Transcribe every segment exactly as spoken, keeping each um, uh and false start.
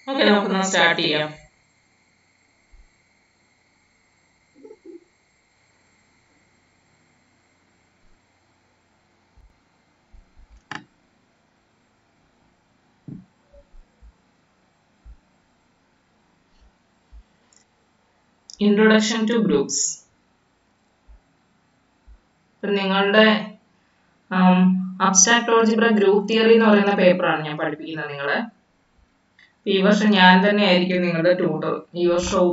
Okay, നമുക്കൊന്ന് start ചെയ്യാം. Introduction to groups. നിങ്ങളുടെ അബ്സ്ട്രാക്ട് ആൾജിബ്ര ഗ്രൂപ്പ് തിയറി എന്ന് പറയുന്ന പേപ്പറാണ് ഞാൻ പഠിപ്പിക്കുന്നത് നിങ്ങളെ. ഈ വർഷം ഞാൻ തന്നെ ആയിരിക്കും നിങ്ങളുടെ ട്യൂട്ടർ ഈ വർഷവും.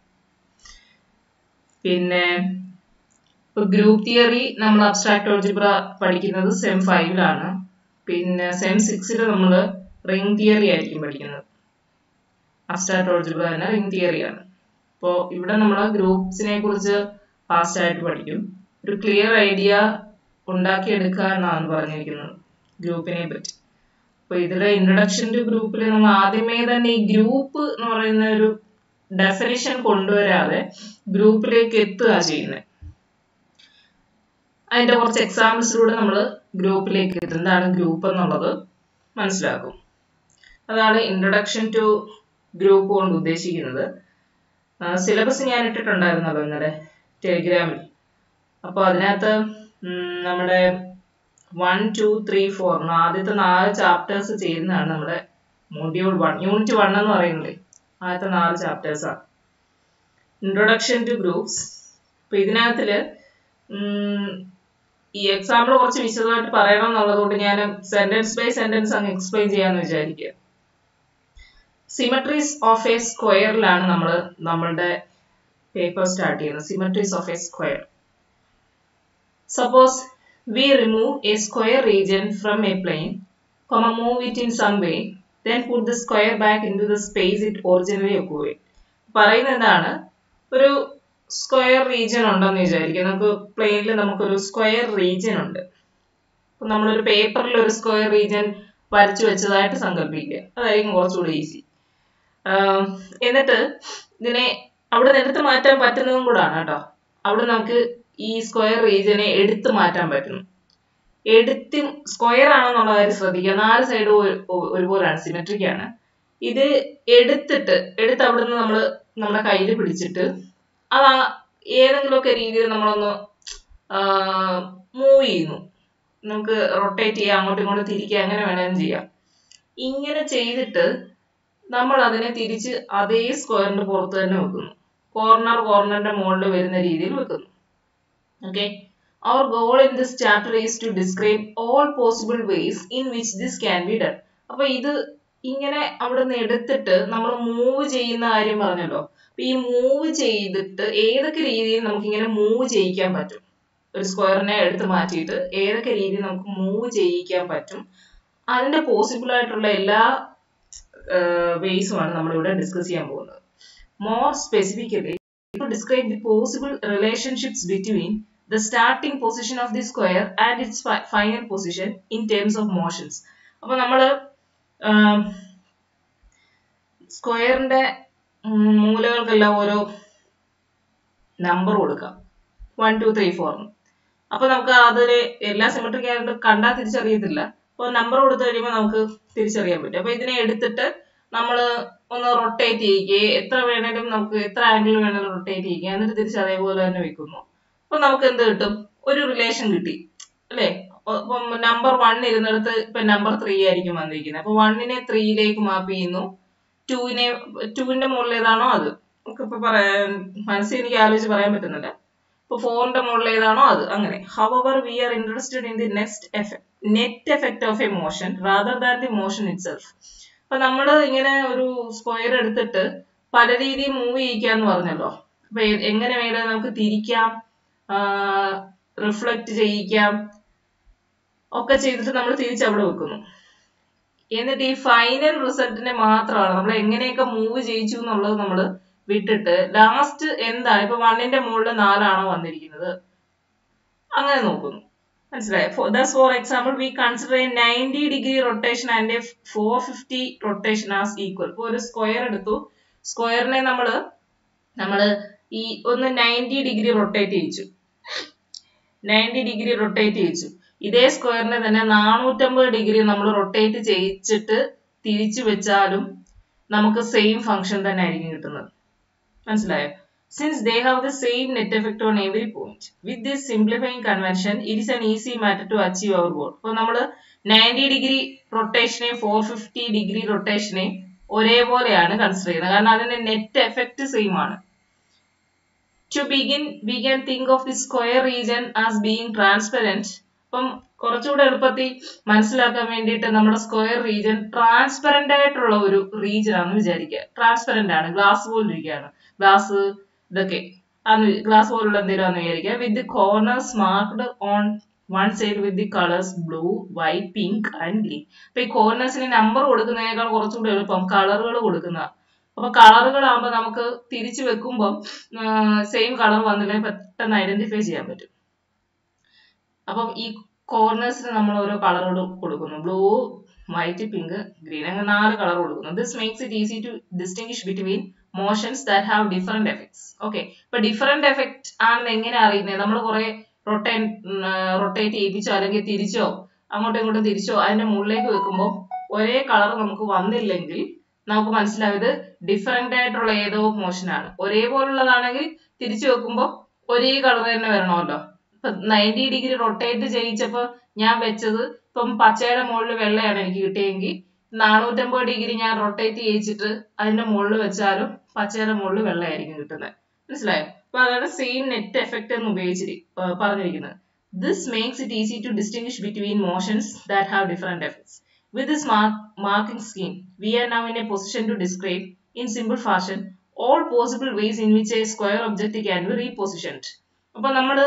പിന്നെ ഗ്രൂപ്പ് തിയറി നമ്മൾ അബ്സ്ട്രാക്ട് ആൾജിബ്ര പഠിക്കുന്നത് സെം ഫൈവിലാണ്. പിന്നെ സെം സിക്സിൽ നമ്മൾ റിംഗ് തിയറി ആയിരിക്കും പഠിക്കുന്നത്. അബ്സ്ട്രാക്ട് ആൾജിബ്ര തന്നെ റിംഗ് തിയറിയാണ്. അപ്പോൾ ഇവിടെ നമ്മൾ ഗ്രൂപ്പ്സിനെ കുറിച്ച് ഫാസ്റ്റ് ആയിട്ട് പഠിക്കും. ഒരു ക്ലിയർ ഐഡിയ ഉണ്ടാക്കിയെടുക്കുക എന്നാണ് പറഞ്ഞിരിക്കുന്നത് ഗ്രൂപ്പിനെ പറ്റി. അപ്പൊ ഇതിലെ ഇൻട്രൊഡക്ഷൻ ടു ഗ്രൂപ്പിൽ നമ്മൾ ആദ്യമേ തന്നെ ഈ ഗ്രൂപ്പ് എന്ന് പറയുന്ന ഒരു ഡെഫിനിഷൻ കൊണ്ടുവരാതെ ഗ്രൂപ്പിലേക്ക് എത്തുക ചെയ്യുന്നത്. അതിന്റെ കുറച്ച് എക്സാമ്പിൾസിലൂടെ നമ്മൾ ഗ്രൂപ്പിലേക്ക് എത്തും. എന്താണ് ഗ്രൂപ്പ് എന്നുള്ളത് മനസ്സിലാക്കും. അതാണ് ഇൻട്രൊഡക്ഷൻ ടു ഗ്രൂപ്പ് കൊണ്ട് ഉദ്ദേശിക്കുന്നത്. സിലബസ് ഞാൻ ഇട്ടിട്ടുണ്ടായിരുന്നല്ലോ ഇന്നലെ ടെലിഗ്രാമിൽ. അപ്പോൾ അതിനകത്ത് നമ്മുടെ വൺ ടു ത്രീ ഫോർ ആദ്യത്തെ നാല് ചാപ്റ്റേഴ്സ് ചെയ്യുന്നതാണ് നമ്മുടെ മൊഡ്യൂൾ വൺ, യൂണിറ്റ് വൺ എന്ന് പറയുന്നത്. ആദ്യത്തെ നാല് ചാപ്റ്റേഴ്സാണ് ഇൻട്രൊഡക്ഷൻ ടു ഗ്രൂപ്പ്സ്. അപ്പൊ ഇതിനകത്തില് ഈ എക്സാമ്പിൾ കുറച്ച് വിശദമായിട്ട് പറയണം എന്നുള്ളതുകൊണ്ട് ഞാൻ സെന്റൻസ് ബൈ സെന്റൻസ് അങ്ങ് എക്സ്പ്ലെയിൻ ചെയ്യാന്ന് വിചാരിക്കുക. സിമട്രീസ് ഓഫ് എ സ്ക്വയറിലാണ് നമ്മൾ നമ്മളുടെ പേപ്പർ സ്റ്റാർട്ട് ചെയ്യുന്നത്. Symmetries of a square. Suppose we remove a square region from a plane, comma move it in some way, then put the square back into the space it originally occupied. പറയുന്നത് എന്താണ്, ഒരു square region ഉണ്ടെന്ന് വിചാരിക്കുക. നമുക്ക് പ്ലെയിനിൽ നമുക്കൊരു square region ഉണ്ട്. അപ്പൊ നമ്മളൊരു പേപ്പറിൽ ഒരു സ്ക്വയർ റീജിയൻ വരച്ചു വെച്ചതായിട്ട് സങ്കല്പിക്കുക. അതായിരിക്കും കുറച്ചുകൂടി ഈസി. എന്നിട്ട് ഇതിനെ അവിടെ നിന്ന് എടുത്ത് മാറ്റാൻ പറ്റുന്നതും കൂടാണ് കേട്ടോ. അവിടെ നമുക്ക് ഈ സ്ക്വയർ റീജിയനെ എടുത്തു മാറ്റാൻ പറ്റുന്നു. എടുത്ത് സ്ക്വയർ ആണെന്നുള്ള കാര്യം ശ്രദ്ധിക്കുക. നാല് സൈഡും ഒരുപോലെയാണ്, സിമെട്രിക് ആണ്. ഇത് എടുത്തിട്ട് എടുത്ത് അവിടുന്ന് നമ്മൾ നമ്മുടെ കയ്യിൽ പിടിച്ചിട്ട് അത് ഏതെങ്കിലുമൊക്കെ രീതിയിൽ നമ്മളൊന്ന് മൂവ് ചെയ്യുന്നു. നമുക്ക് റൊട്ടേറ്റ് ചെയ്യാം, അങ്ങോട്ടും ഇങ്ങോട്ടും തിരിക്കുക, അങ്ങനെ വേണമെങ്കിലും ചെയ്യാം. ഇങ്ങനെ ചെയ്തിട്ട് നമ്മൾ അതിനെ തിരിച്ച് അതേ സ്ക്വയറിന്റെ പുറത്ത് തന്നെ വെക്കുന്നു. കോർണർ കോർണറിന്റെ മുകളിൽ വരുന്ന രീതിയിൽ വെക്കുന്നു. Okay, our goal in this chapter is to describe all possible ways in which this can be done. അപ്പൊ ഇത് ഇങ്ങനെ അവിടെ നിന്ന് എടുത്തിട്ട് നമ്മൾ മൂവ് ചെയ്യുന്ന കാര്യം പറഞ്ഞല്ലോ. അപ്പൊ ഈ മൂവ് ചെയ്തിട്ട് ഏതൊക്കെ രീതിയിൽ നമുക്ക് ഇങ്ങനെ മൂവ് ചെയ്യിക്കാൻ പറ്റും, ഒരു സ്ക്വയറിനെ എടുത്ത് മാറ്റിയിട്ട് ഏതൊക്കെ രീതിയിൽ നമുക്ക് മൂവ് ചെയ്യിക്കാൻ പറ്റും, അതിന്റെ പോസിബിൾ ആയിട്ടുള്ള എല്ലാ വേസുമാണ് നമ്മൾ ഇവിടെ ഡിസ്കസ് ചെയ്യാൻ പോകുന്നത്. More specifically to describe the possible relationships between the starting position of the square and its fi final position in terms of motions. അപ്പോൾ നമ്മൾ സ്ക്വയറിന്റെ മൂലകൾക്കെല്ലാം ഓരോ നമ്പർ കൊടുക്കാം, വൺ ടു ത്രീ ഫോർ. അപ്പൊ നമുക്ക് അതില് എല്ലാ സിമെട്രിക് ആയിട്ട് കണ്ടാൽ തിരിച്ചറിയത്തില്ല. അപ്പൊ നമ്പർ കൊടുത്തു കഴിയുമ്പോൾ നമുക്ക് തിരിച്ചറിയാൻ പറ്റും. അപ്പൊ ഇതിനെ എടുത്തിട്ട് നമ്മൾ ഒന്ന് റൊട്ടേറ്റ് ചെയ്യുക, എത്ര വേണേലും നമുക്ക് എത്ര ആംഗിൾ വേണേലും റൊട്ടേറ്റ് ചെയ്യുക, എന്നിട്ട് തിരിച്ച് അതേപോലെ തന്നെ വെക്കുന്നു. അപ്പൊ നമുക്ക് എന്ത് കിട്ടും, ഒരു റിലേഷൻ കിട്ടി അല്ലെ. ഇപ്പം നമ്പർ വൺ ഇരുന്നിടത്ത് ഇപ്പൊ നമ്പർ ത്രീ ആയിരിക്കും വന്നിരിക്കുന്നത്. അപ്പൊ വണ്ണിനെ ത്രീയിലേക്ക് മാപ്പ് ചെയ്യുന്നു, ടൂവിനെ ടൂവിന്റെ മുകളിൽ ഏതാണോ അത് നമുക്ക് ഇപ്പൊ പറയാൻ മനസ്സിൽ എനിക്ക് ആലോചിച്ച് പറയാൻ പറ്റുന്നില്ല. ഇപ്പൊ ഫോറിന്റെ മുകളിൽ ഏതാണോ അത്, അങ്ങനെ. However, we are interested in the next effect, net effect of a motion rather than the motion itself. അപ്പൊ നമ്മൾ ഇങ്ങനെ ഒരു സ്ക്വയർ എടുത്തിട്ട് പല രീതിയിൽ മൂവ് ചെയ്യിക്കാന്ന് പറഞ്ഞല്ലോ. അപ്പൊ എങ്ങനെ വേണേലും നമുക്ക് തിരിക്കാം, റിഫ്ലക്ട് ചെയ്യിക്കാം, ഒക്കെ ചെയ്തിട്ട് നമ്മൾ തിരിച്ചവിടെ വെക്കുന്നു. എന്നിട്ട് ഈ ഫൈനൽ റിസൾട്ടിനെ മാത്രമാണ് നമ്മൾ എങ്ങനെയൊക്കെ മൂവ് ചെയ്യിച്ചു എന്നുള്ളത് നമ്മൾ വിട്ടിട്ട് ലാസ്റ്റ് എന്താണ്, ഇപ്പൊ വണ്ണിന്റെ മുകളിൽ നാലാണോ വന്നിരിക്കുന്നത് അങ്ങനെ നോക്കുന്നു. മനസ്സിലായോ? Thus, for example, we consider a ninety degree rotation and a four fifty rotation as equal. ഇപ്പൊ ഒരു സ്ക്വയർ എടുത്തു, സ്ക്വയറിനെ നമ്മൾ നമ്മൾ ഈ ഒന്ന് നയൻറ്റി ഡിഗ്രി റൊട്ടേറ്റ് ചെയ്യിച്ചു, നയൻറ്റി ഡിഗ്രി റൊട്ടേറ്റ് ചെയ്യിച്ചു. ഇതേ സ്ക്വയറിനെ തന്നെ നാനൂറ്റമ്പത് ഡിഗ്രി നമ്മൾ റൊട്ടേറ്റ് ചെയ്യിച്ചിട്ട് തിരിച്ചു വെച്ചാലും നമുക്ക് സെയിം ഫംഗ്ഷൻ തന്നെ ആയിരിക്കും കിട്ടുന്നത്. മനസ്സിലായോ? Since they have the same net effect on every point. With this simplifying convention, it is an easy matter to achieve our goal. അപ്പോൾ നമ്മൾ നയൻറ്റി ഡിഗ്രി റൊട്ടേഷനെയും ഫോർ ഫിഫ്റ്റി ഡിഗ്രി റൊട്ടേഷനെയും ഒരേപോലെയാണ് കൺസിഡർ ചെയ്യുന്നത്. കാരണം അതിന്റെ നെറ്റ് എഫക്ട് സെയിം ആണ്. To begin, we can think of the square region as being transparent. അപ്പം കുറച്ചുകൂടെ എളുപ്പത്തിൽ മനസ്സിലാക്കാൻ വേണ്ടിയിട്ട് നമ്മുടെ സ്ക്വയർ റീജിയൻ ട്രാൻസ്പെറന്റ് ആയിട്ടുള്ള ഒരു റീജിയൻ ആണെന്ന് വിചാരിക്കുക. ട്രാൻസ്പെറന്റ് ആണ്, ഗ്ലാസ് പോലെ ഇരിക്കുകയാണ്. ഗ്ലാസ് ഇതൊക്കെ അന്ന് ഗ്ലാസ് പോലുള്ള എന്തെങ്കിലും ആണെന്ന് വിചാരിക്കുക. With the corners marked on one side with the colours blue, white, pink and green. അപ്പൊ ഈ കോർണേഴ്സിന് നമ്പർ കൊടുക്കുന്നതിനേക്കാൾ കുറച്ചുകൂടെ എളുപ്പം കളറുകൾ കൊടുക്കുന്നതാണ്. അപ്പൊ കളറുകളാകുമ്പോൾ നമുക്ക് തിരിച്ചു വെക്കുമ്പോൾ സെയിം കളർ വന്നില്ലെങ്കിൽ പെട്ടെന്ന് ഐഡന്റിഫൈ ചെയ്യാൻ പറ്റും. അപ്പം ഈ കോർണേഴ്സിന് നമ്മൾ ഓരോ കളറുകൾ കൊടുക്കുന്നു. ബ്ലൂ, വൈറ്റ്, പിങ്ക്, ഗ്രീൻ, അങ്ങനെ നാല് കളർ കൊടുക്കുന്നു. This makes it easy to distinguish between motions that have different effects. Okay, ഇപ്പൊ ഡിഫറെന്റ് എഫക്ട് ആണെന്ന് എങ്ങനെ അറിയുന്നത്? നമ്മൾ കുറെ റൊട്ടേ റൊട്ടേറ്റ് ചെയ്യിപ്പിച്ചോ അല്ലെങ്കിൽ തിരിച്ചോ അങ്ങോട്ടും ഇങ്ങോട്ടും തിരിച്ചോ അതിന്റെ മുകളിലേക്ക് വെക്കുമ്പോൾ ഒരേ കളർ നമുക്ക് വന്നില്ലെങ്കിൽ നമുക്ക് മനസ്സിലായത് ഡിഫറെന്റ് ആയിട്ടുള്ള ഏതോ മോഷൻ ആണ്. ഒരേപോലുള്ളതാണെങ്കിൽ തിരിച്ചു വെക്കുമ്പോൾ ഒരേ കളർ തന്നെ വരണമല്ലോ. ഇപ്പൊ നയൻറ്റി ഡിഗ്രി റൊട്ടേറ്റ് ചെയ്യിച്ചപ്പോ ഞാൻ വെച്ചത് ഇപ്പം പച്ചയുടെ മുകളിൽ വെള്ളയാണ് എനിക്ക് കിട്ടിയെങ്കിൽ നാനൂറ്റമ്പത് ഡിഗ്രി ഞാൻ റൊട്ടേറ്റ് ചെയ്യിച്ചിട്ട് അതിന്റെ മുകളിൽ വെച്ചാലും പച്ചയുടെ മുകളിൽ വെള്ളയായിരിക്കും കിട്ടുന്നത്. മനസ്സിലായോ? അപ്പൊ അതാണ് സെയിം നെറ്റ് എഫക്ട് എന്ന് ഉപയോഗിച്ചിട്ട് പറഞ്ഞിരിക്കുന്നത്. This makes it easy to distinguish between motions that have different effects. With this mark, marking scheme, we are now in a position to describe in simple fashion all possible ways in which a square object can be repositioned. അപ്പോൾ നമ്മൾ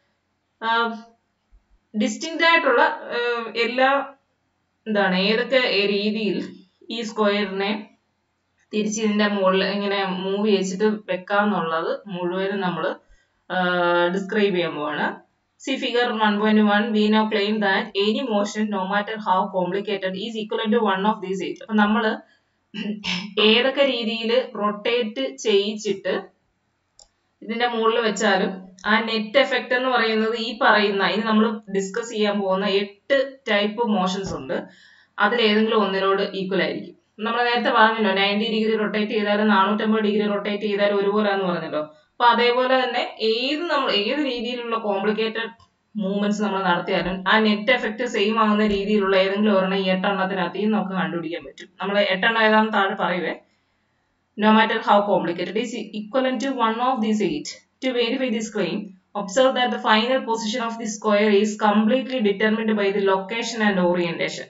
distinct ആയിട്ടുള്ള എല്ലാ എന്താണ് ഏതൊക്കെ രീതിയിൽ ഈ സ്ക്വയറിനെ തിരിച്ച് ഇതിന്റെ മുകളിൽ ഇങ്ങനെ മൂവ് ചെയ്യിച്ചിട്ട് വെക്കാന്നുള്ളത് മുഴുവനും നമ്മൾ ഡിസ്ക്രൈബ് ചെയ്യാൻ പോവാണ്. See figure one point one, we now claim that any motion, no matter how complicated, is equivalent to one of these eight. അപ്പോൾ നമ്മൾ ഏതൊക്കെ രീതിയിൽ റൊട്ടേറ്റ് ചെയ്യിച്ചിട്ട് ഇതിന്റെ മുകളിൽ വെച്ചാലും ആ നെറ്റ് എഫക്ട് എന്ന് പറയുന്നത് ഈ പറയുന്ന ഇനി നമ്മൾ ഡിസ്കസ് ചെയ്യാൻ പോകുന്ന എട്ട് ടൈപ്പ് മോഷൻസ് ഉണ്ട്. അതിൽ ഏതെങ്കിലും ഒന്നിനോട് ഈക്വൽ ആയിരിക്കും. നമ്മൾ നേരത്തെ പറഞ്ഞല്ലോ നയൻറ്റി ഡിഗ്രി റൊട്ടേറ്റ് ചെയ്താലും നാനൂറ്റമ്പത് ഡിഗ്രി റൊട്ടേറ്റ് ചെയ്താലും ഒരുപോലെയാന്ന് പറഞ്ഞല്ലോ. അപ്പൊ അതേപോലെ തന്നെ ഏത് നമ്മൾ ഏത് രീതിയിലുള്ള കോംപ്ലിക്കേറ്റഡ് മൂവ്മെന്റ്സ് നമ്മൾ നടത്തിയാലും ആ നെറ്റ് എഫക്ട് സെയിം ആകുന്ന രീതിയിലുള്ള ഏതെങ്കിലും ഒരെണ്ണം ഈ എട്ടെണ്ണത്തിനകത്ത് നമുക്ക് കണ്ടുപിടിക്കാൻ പറ്റും. നമ്മൾ എട്ടെണ്ണം ഏതാണെന്ന് താഴെ പറയുവേ. No matter how complicated, is equivalent to one of these eight. To verify this claim, observe that the final position of the square is completely determined by the location and orientation.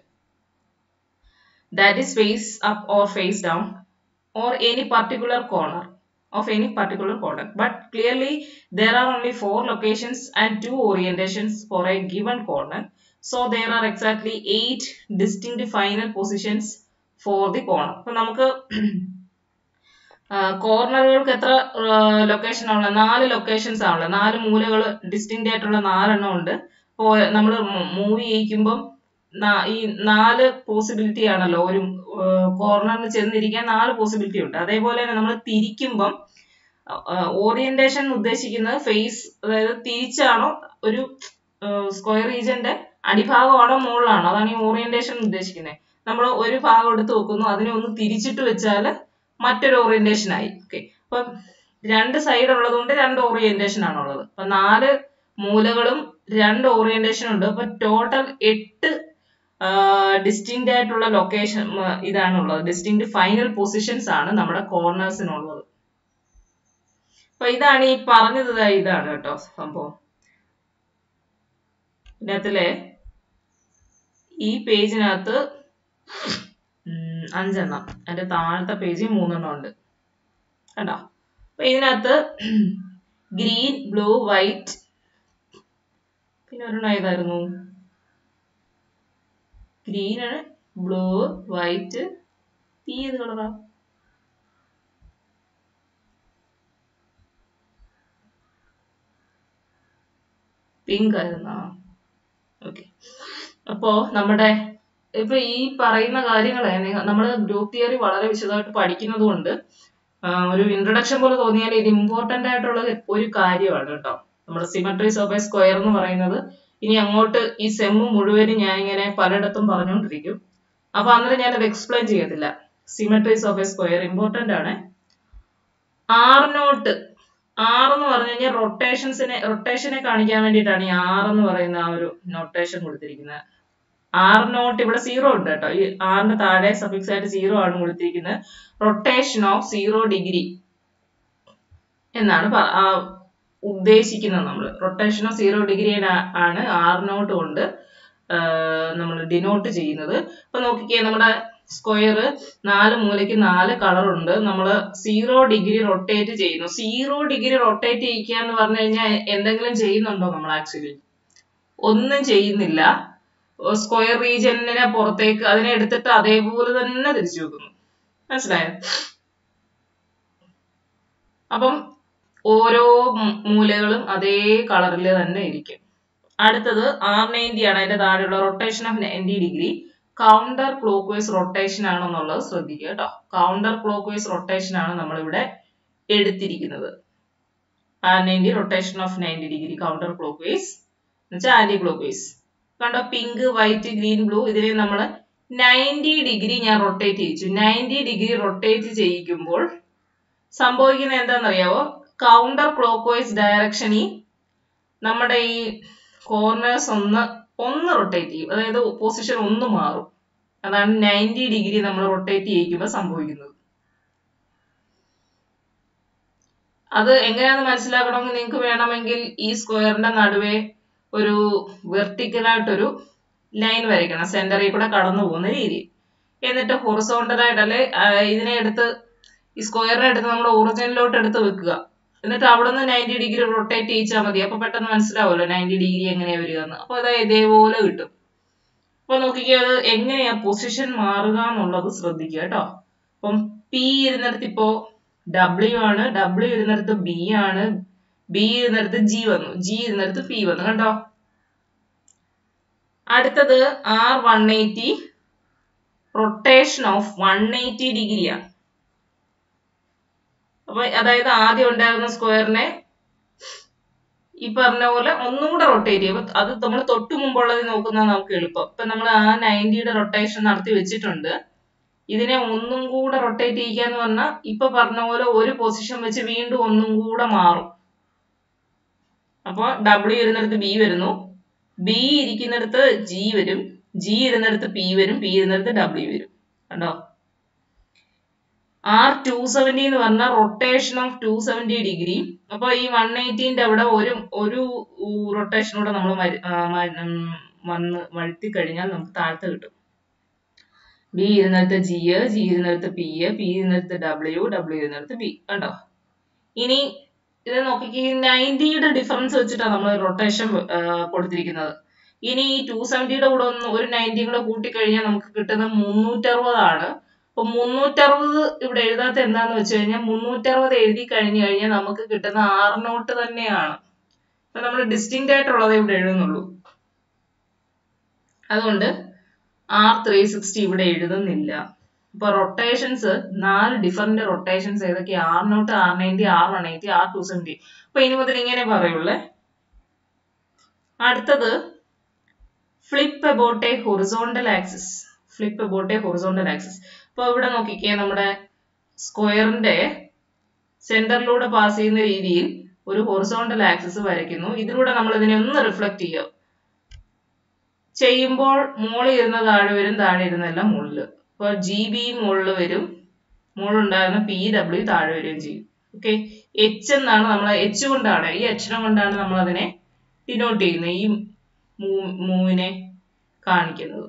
That is face up or face down or any particular corner of any particular corner. But clearly there are only four locations and two orientations for a given corner. So there are exactly eight distinct final positions for the corner. അപ്പോൾ നമുക്ക് കോർണറുകൾക്ക് എത്ര location ആണുള്ള? നാല് locations ആണുള്ള, നാല് മൂലകൾ distinct ആയിട്ടുള്ള നാലെണ്ണം ഉണ്ട്. അപ്പോൾ നമ്മൾ മൂവ് ചെയ്യിക്കുമ്പം ഈ നാല് പോസിബിലിറ്റി ആണല്ലോ, ഒരു കോർണറിൽ ചെന്നിരിക്കാൻ നാല് പോസിബിലിറ്റി ഉണ്ട്. അതേപോലെ തന്നെ നമ്മൾ തിരിക്കുമ്പം ഓറിയന്റേഷൻ ഉദ്ദേശിക്കുന്നത് ഫേസ്, അതായത് തിരിച്ചാണോ ഒരു സ്ക്വയർ റീജിയന്റെ അടിഭാഗമാണോ മുകളിലാണോ, അതാണ് ഈ ഓറിയന്റേഷൻ ഉദ്ദേശിക്കുന്നത്. നമ്മൾ ഒരു ഭാഗം എടുത്ത് വെക്കുന്നു, അതിനെ ഒന്ന് തിരിച്ചിട്ട് വെച്ചാൽ മറ്റൊരു ഓറിയന്റേഷൻ ആയി. ഓക്കെ, അപ്പൊ രണ്ട് സൈഡ് ഉള്ളത് കൊണ്ട് രണ്ട് ഓറിയന്റേഷൻ ആണുള്ളത്. അപ്പൊ നാല് മൂലകളും രണ്ട് ഓറിയന്റേഷൻ ഉണ്ട്. അപ്പൊ ടോട്ടൽ എട്ട് ഡിസ്റ്റിങ്ക്റ്റ് ആയിട്ടുള്ള ലൊക്കേഷൻ ഇതാണുള്ളത്. ഡിസ്റ്റിങ്ക്റ്റ് ഫൈനൽ പൊസിഷൻസ് ആണ് നമ്മുടെ കോർണേഴ്സിനുള്ളത്. അപ്പൊ ഇതാണ് ഈ പറഞ്ഞത്, ഇതാണ് കേട്ടോ സംഭവം. ഇതിനകത്തിലെ ഈ പേജിനകത്ത് അഞ്ചെണ്ണം, അതിന്റെ താഴത്തെ പേജിൽ മൂന്നെണ്ണം ഉണ്ട് കണ്ടോ. അപ്പൊ ഇതിനകത്ത് ഗ്രീൻ, ബ്ലൂ, വൈറ്റ്, പിന്നെ ഒരെണ്ണം ഏതായിരുന്നു? ഗ്രീനാണ്, ബ്ലൂ, വൈറ്റ്, ഈ ഏത് കളറാ? പിങ്ക് ആയിരുന്നാ? ഓക്കെ, അപ്പോ നമ്മുടെ ഇപ്പൊ ഈ പറയുന്ന കാര്യങ്ങളെ നമ്മൾ ഗ്രൂപ്പ് തിയറി വളരെ വിശദമായിട്ട് പഠിക്കുന്നത് കൊണ്ട് ഒരു ഇൻട്രൊഡക്ഷൻ പോലെ തോന്നിയാൽ ഇത് ഇമ്പോർട്ടന്റ് ആയിട്ടുള്ള ഒരു കാര്യമാണ് കേട്ടോ. നമ്മുടെ സിമെട്രീസ് ഓഫ് എ സ്ക്വയർ എന്ന് പറയുന്നത് ഇനി അങ്ങോട്ട് ഈ സെമ്മ് മുഴുവനും ഞാൻ ഇങ്ങനെ പലയിടത്തും പറഞ്ഞുകൊണ്ടിരിക്കും. അപ്പൊ അന്നേരം ഞാനത് എക്സ്പ്ലെയിൻ ചെയ്യത്തില്ല. Symmetries of a square important ആണ്. ആർ നോട്ട് ആർ എന്ന് പറഞ്ഞു കഴിഞ്ഞാൽ റൊട്ടേഷൻസിനെ റൊട്ടേഷനെ കാണിക്കാൻ വേണ്ടിയിട്ടാണ് ഈ ആർ എന്ന് പറയുന്ന ആ ഒരു നൊട്ടേഷൻ കൊടുത്തിരിക്കുന്നത്. ആർ നോട്ട് ഇവിടെ സീറോ ഉണ്ട് കേട്ടോ. ഈ ആറിന്റെ താഴെ സഫിക്സ് ആയിട്ട് സീറോ ആണ് കൊടുത്തിരിക്കുന്നത്. റൊട്ടേഷൻ ഓഫ് സീറോ ഡിഗ്രി എന്നാണ് ഉദ്ദേശിക്കുന്നത് നമ്മൾ. റൊട്ടേഷൻ ഓഫ് സീറോ ഡിഗ്രി ആണ് ആർ നോട്ട് കൊണ്ട് നമ്മൾ ഡിനോട്ട് ചെയ്യുന്നത്. അപ്പൊ നോക്കിക്കേ, നമ്മുടെ സ്ക്വയർ നാല് മൂലയ്ക്ക് നാല് കളർ ഉണ്ട്. നമ്മൾ സീറോ ഡിഗ്രി റൊട്ടേറ്റ് ചെയ്യുന്നു. സീറോ ഡിഗ്രി റൊട്ടേറ്റ് ചെയ്യിക്കുക എന്ന് പറഞ്ഞു കഴിഞ്ഞാൽ എന്തെങ്കിലും ചെയ്യുന്നുണ്ടോ നമ്മൾ? ആക്ച്വലി ഒന്നും ചെയ്യുന്നില്ല. സ്ക്വയർ റീജിയനെ പുറത്തേക്ക് അതിനെ എടുത്തിട്ട് അതേപോലെ തന്നെ തിരിച്ചു വെക്കുന്നു. മനസ്സിലായോ? അപ്പം ഓരോ മൂലകളും അതേ കളറിൽ തന്നെ ഇരിക്കും. അടുത്തത് ആർ നയൻറ്റി ആണ്. അതിന്റെ താഴെയുള്ള rotation of ninety degree counter clockwise rotation ആണെന്നുള്ളത് ശ്രദ്ധിക്കുക കേട്ടോ. കൗണ്ടർ ക്ലോക്ക് വൈസ് റൊട്ടേഷൻ ആണ് നമ്മൾ ഇവിടെ എടുത്തിരിക്കുന്നത്. R ninety rotation of ninety degree counter clockwise എന്ന് വെച്ചാൽ ആന്റി ക്ലോക്ക് വൈസ്. കണ്ടോ, പിങ്ക് വൈറ്റ് ഗ്രീൻ ബ്ലൂ ഇതിനെ നമ്മൾ നയൻറ്റി ഡിഗ്രി ഞാൻ റൊട്ടേറ്റ് ചെയ്യിച്ചു. നയൻറ്റി ഡിഗ്രി റൊട്ടേറ്റ് ചെയ്യിക്കുമ്പോൾ സംഭവിക്കുന്നത് എന്താണെന്നറിയാവോ? കൗണ്ടർ ക്ലോക്ക് വൈസ് ഡയറക്ഷനിൽ നമ്മുടെ ഈ കോർണേഴ്സ് ഒന്ന് ഒന്ന് റൊട്ടേറ്റ് ചെയ്യും. അതായത് പൊസിഷൻ ഒന്ന് മാറും. അതാണ് നയൻറ്റി ഡിഗ്രി നമ്മൾ റൊട്ടേറ്റ് ചെയ്യിക്കുമ്പോൾ സംഭവിക്കുന്നത്. അത് എങ്ങനെയാണെന്ന് മനസ്സിലാക്കണമെങ്കിൽ നിങ്ങൾക്ക് വേണമെങ്കിൽ ഈ സ്ക്വയറിന്റെ നടുവേ ഒരു വെർട്ടിക്കലായിട്ടൊരു ലൈൻ വരയ്ക്കണം, സെന്ററിൽ കൂടെ കടന്നു പോകുന്ന രീതി. എന്നിട്ട് ഹൊറിസോണ്ടലായിട്ട് അല്ലെ ഇതിനെ എടുത്ത് ഈ സ്ക്വയറിനെ എടുത്ത് നമ്മുടെ ഒറിജിനിലോട്ട് എടുത്ത് വെക്കുക. എന്നിട്ട് അവിടെ നിന്ന് നയൻറ്റി ഡിഗ്രി റൊട്ടേറ്റ് ചെയ്യിച്ചാൽ മതി. അപ്പൊ പെട്ടെന്ന് മനസ്സിലാവുമല്ലോ നയൻറ്റി ഡിഗ്രി എങ്ങനെയാ വരിക എന്ന്. അപ്പൊ അത് ഇതേപോലെ കിട്ടും. അപ്പൊ നോക്കിക്കുക, അത് എങ്ങനെയാ പൊസിഷൻ മാറുക എന്നുള്ളത് ശ്രദ്ധിക്കുക കേട്ടോ. അപ്പം പി ഇരുന്നിടത്ത് ഇപ്പോ ഡബ്ല്യു ആണ്, ഡബ്ല്യു ഇരുന്നിടത്ത് ബി ആണ്, ബി ഇരുന്നിടത്ത് ജി വന്നു, ജി ഇരുന്നിടത്ത് പി വന്നു. കണ്ടോ? അടുത്തത് R one eighty rotation of one eighty ഡിഗ്രിയാണ്. അപ്പൊ അതായത് ആദ്യം ഉണ്ടായിരുന്ന സ്ക്വയറിനെ ഈ പറഞ്ഞ പോലെ ഒന്നുകൂടെ റൊട്ടേറ്റ് ചെയ്യും. അത് നമ്മൾ തൊട്ട് മുമ്പുള്ളത് നോക്കുന്നത് നമുക്ക് എളുപ്പം. ഇപ്പൊ നമ്മൾ ആ നയൻറ്റിയുടെ റൊട്ടേഷൻ നടത്തി വെച്ചിട്ടുണ്ട്. ഇതിനെ ഒന്നും കൂടെ റൊട്ടേറ്റ് ചെയ്യിക്കുക എന്ന് പറഞ്ഞാൽ ഇപ്പൊ പറഞ്ഞ പോലെ ഒരു പൊസിഷൻ വെച്ച് വീണ്ടും ഒന്നും കൂടെ മാറും. അപ്പൊ ഡബ്ല്യു ഇരുന്നിടത്ത് ബി വരുന്നു, ബി ഇരിക്കുന്നിടത്ത് ജി വരും, ജി ഇരുന്നിടത്ത് പി വരും, പി ഇരുന്നിടത്ത് ഡബ്ല്യു വരും. കണ്ടോ? ആർ ടു സെവന്റി എന്ന് പറഞ്ഞാൽ rotation of two seventy degree. അപ്പൊ ഈ വൺ എയ്റ്റീന്റെ അവിടെ ഒരു ഒരു റൊട്ടേഷനൂടെ നമ്മൾ വന്ന് വഴുത്തി കഴിഞ്ഞാൽ നമുക്ക് താഴത്ത് കിട്ടും. ബി ഇരുന്നിടത്ത് ജി, ജി ഇരുന്നിടത്ത് പി, പി ഇരുന്നിടത്ത് ഡബ്ല്യു, ഡബ്ല്യു ഇരുന്നിടത്ത് ബി. കണ്ടോ? ഇനി ഇത് നോക്കിക്ക്, നയൻറ്റിയുടെ ഡിഫറൻസ് വെച്ചിട്ടാണ് നമ്മൾ റൊട്ടേഷൻ കൊടുത്തിരിക്കുന്നത്. ഇനി ഈ ടു സെവന്റിയുടെ കൂടെ ഒന്ന് ഒരു നയൻറ്റിയും കൂടെ കൂട്ടിക്കഴിഞ്ഞാൽ നമുക്ക് കിട്ടുന്നത് മുന്നൂറ്ററുപതാണ്. അപ്പൊ മുന്നൂറ്ററുപത് ഇവിടെ എഴുതാത്ത എന്താന്ന് വെച്ച് കഴിഞ്ഞാൽ മുന്നൂറ്ററുപത് എഴുതി കഴിഞ്ഞു കഴിഞ്ഞാൽ നമുക്ക് കിട്ടുന്ന ആർ നോട്ട് തന്നെയാണ്. അപ്പൊ നമ്മൾ ഡിസ്റ്റിങ്ക്റ്റ് ആയിട്ടുള്ളത് ഇവിടെ എഴുതുന്നുള്ളൂ. അതുകൊണ്ട് ആർ ത്രീ സിക്സ്റ്റി ഇവിടെ എഴുതുന്നില്ല. അപ്പൊ റൊട്ടേഷൻസ് നാല് ഡിഫറെന്റ് റൊട്ടേഷൻസ് ഏതൊക്കെ? R naught, R ninety, R one eighty, R two seventy. അപ്പൊ ഇനി മുതൽ ഇങ്ങനെ പറയുള്ളേ. അടുത്തത് flip about a horizontal axis. Flip about a horizontal axis. അപ്പൊ ഇവിടെ നോക്കിക്കേ, നമ്മുടെ സ്ക്വയറിന്റെ സെന്ററിലൂടെ പാസ് ചെയ്യുന്ന രീതിയിൽ ഒരു ഹൊറിസോണ്ടൽ ആക്സിസ് വരയ്ക്കുന്നു. ഇതിലൂടെ നമ്മൾ ഇതിനെ ഒന്ന് റിഫ്ലക്ട് ചെയ്യുക. ചെയ്യുമ്പോൾ മുകളിൽ ഇരുന്ന താഴെ വരും, താഴെ ഇരുന്നെല്ലാം മുകളില്. അപ്പൊ ജി ബി മുകളിൽ വരും, മുകളിലുണ്ടായിരുന്ന പി ഡബ്ല്യു താഴെ വരികയും ചെയ്യും. ഓക്കെ, എച്ച് എന്നാണ് നമ്മൾ, എച്ച് കൊണ്ടാണ്, ഈ അക്ഷരം കൊണ്ടാണ് നമ്മൾ അതിനെ ഡിനോട്ട് ചെയ്യുന്നത്, ഈ മൂവിനെ കാണിക്കുന്നത്.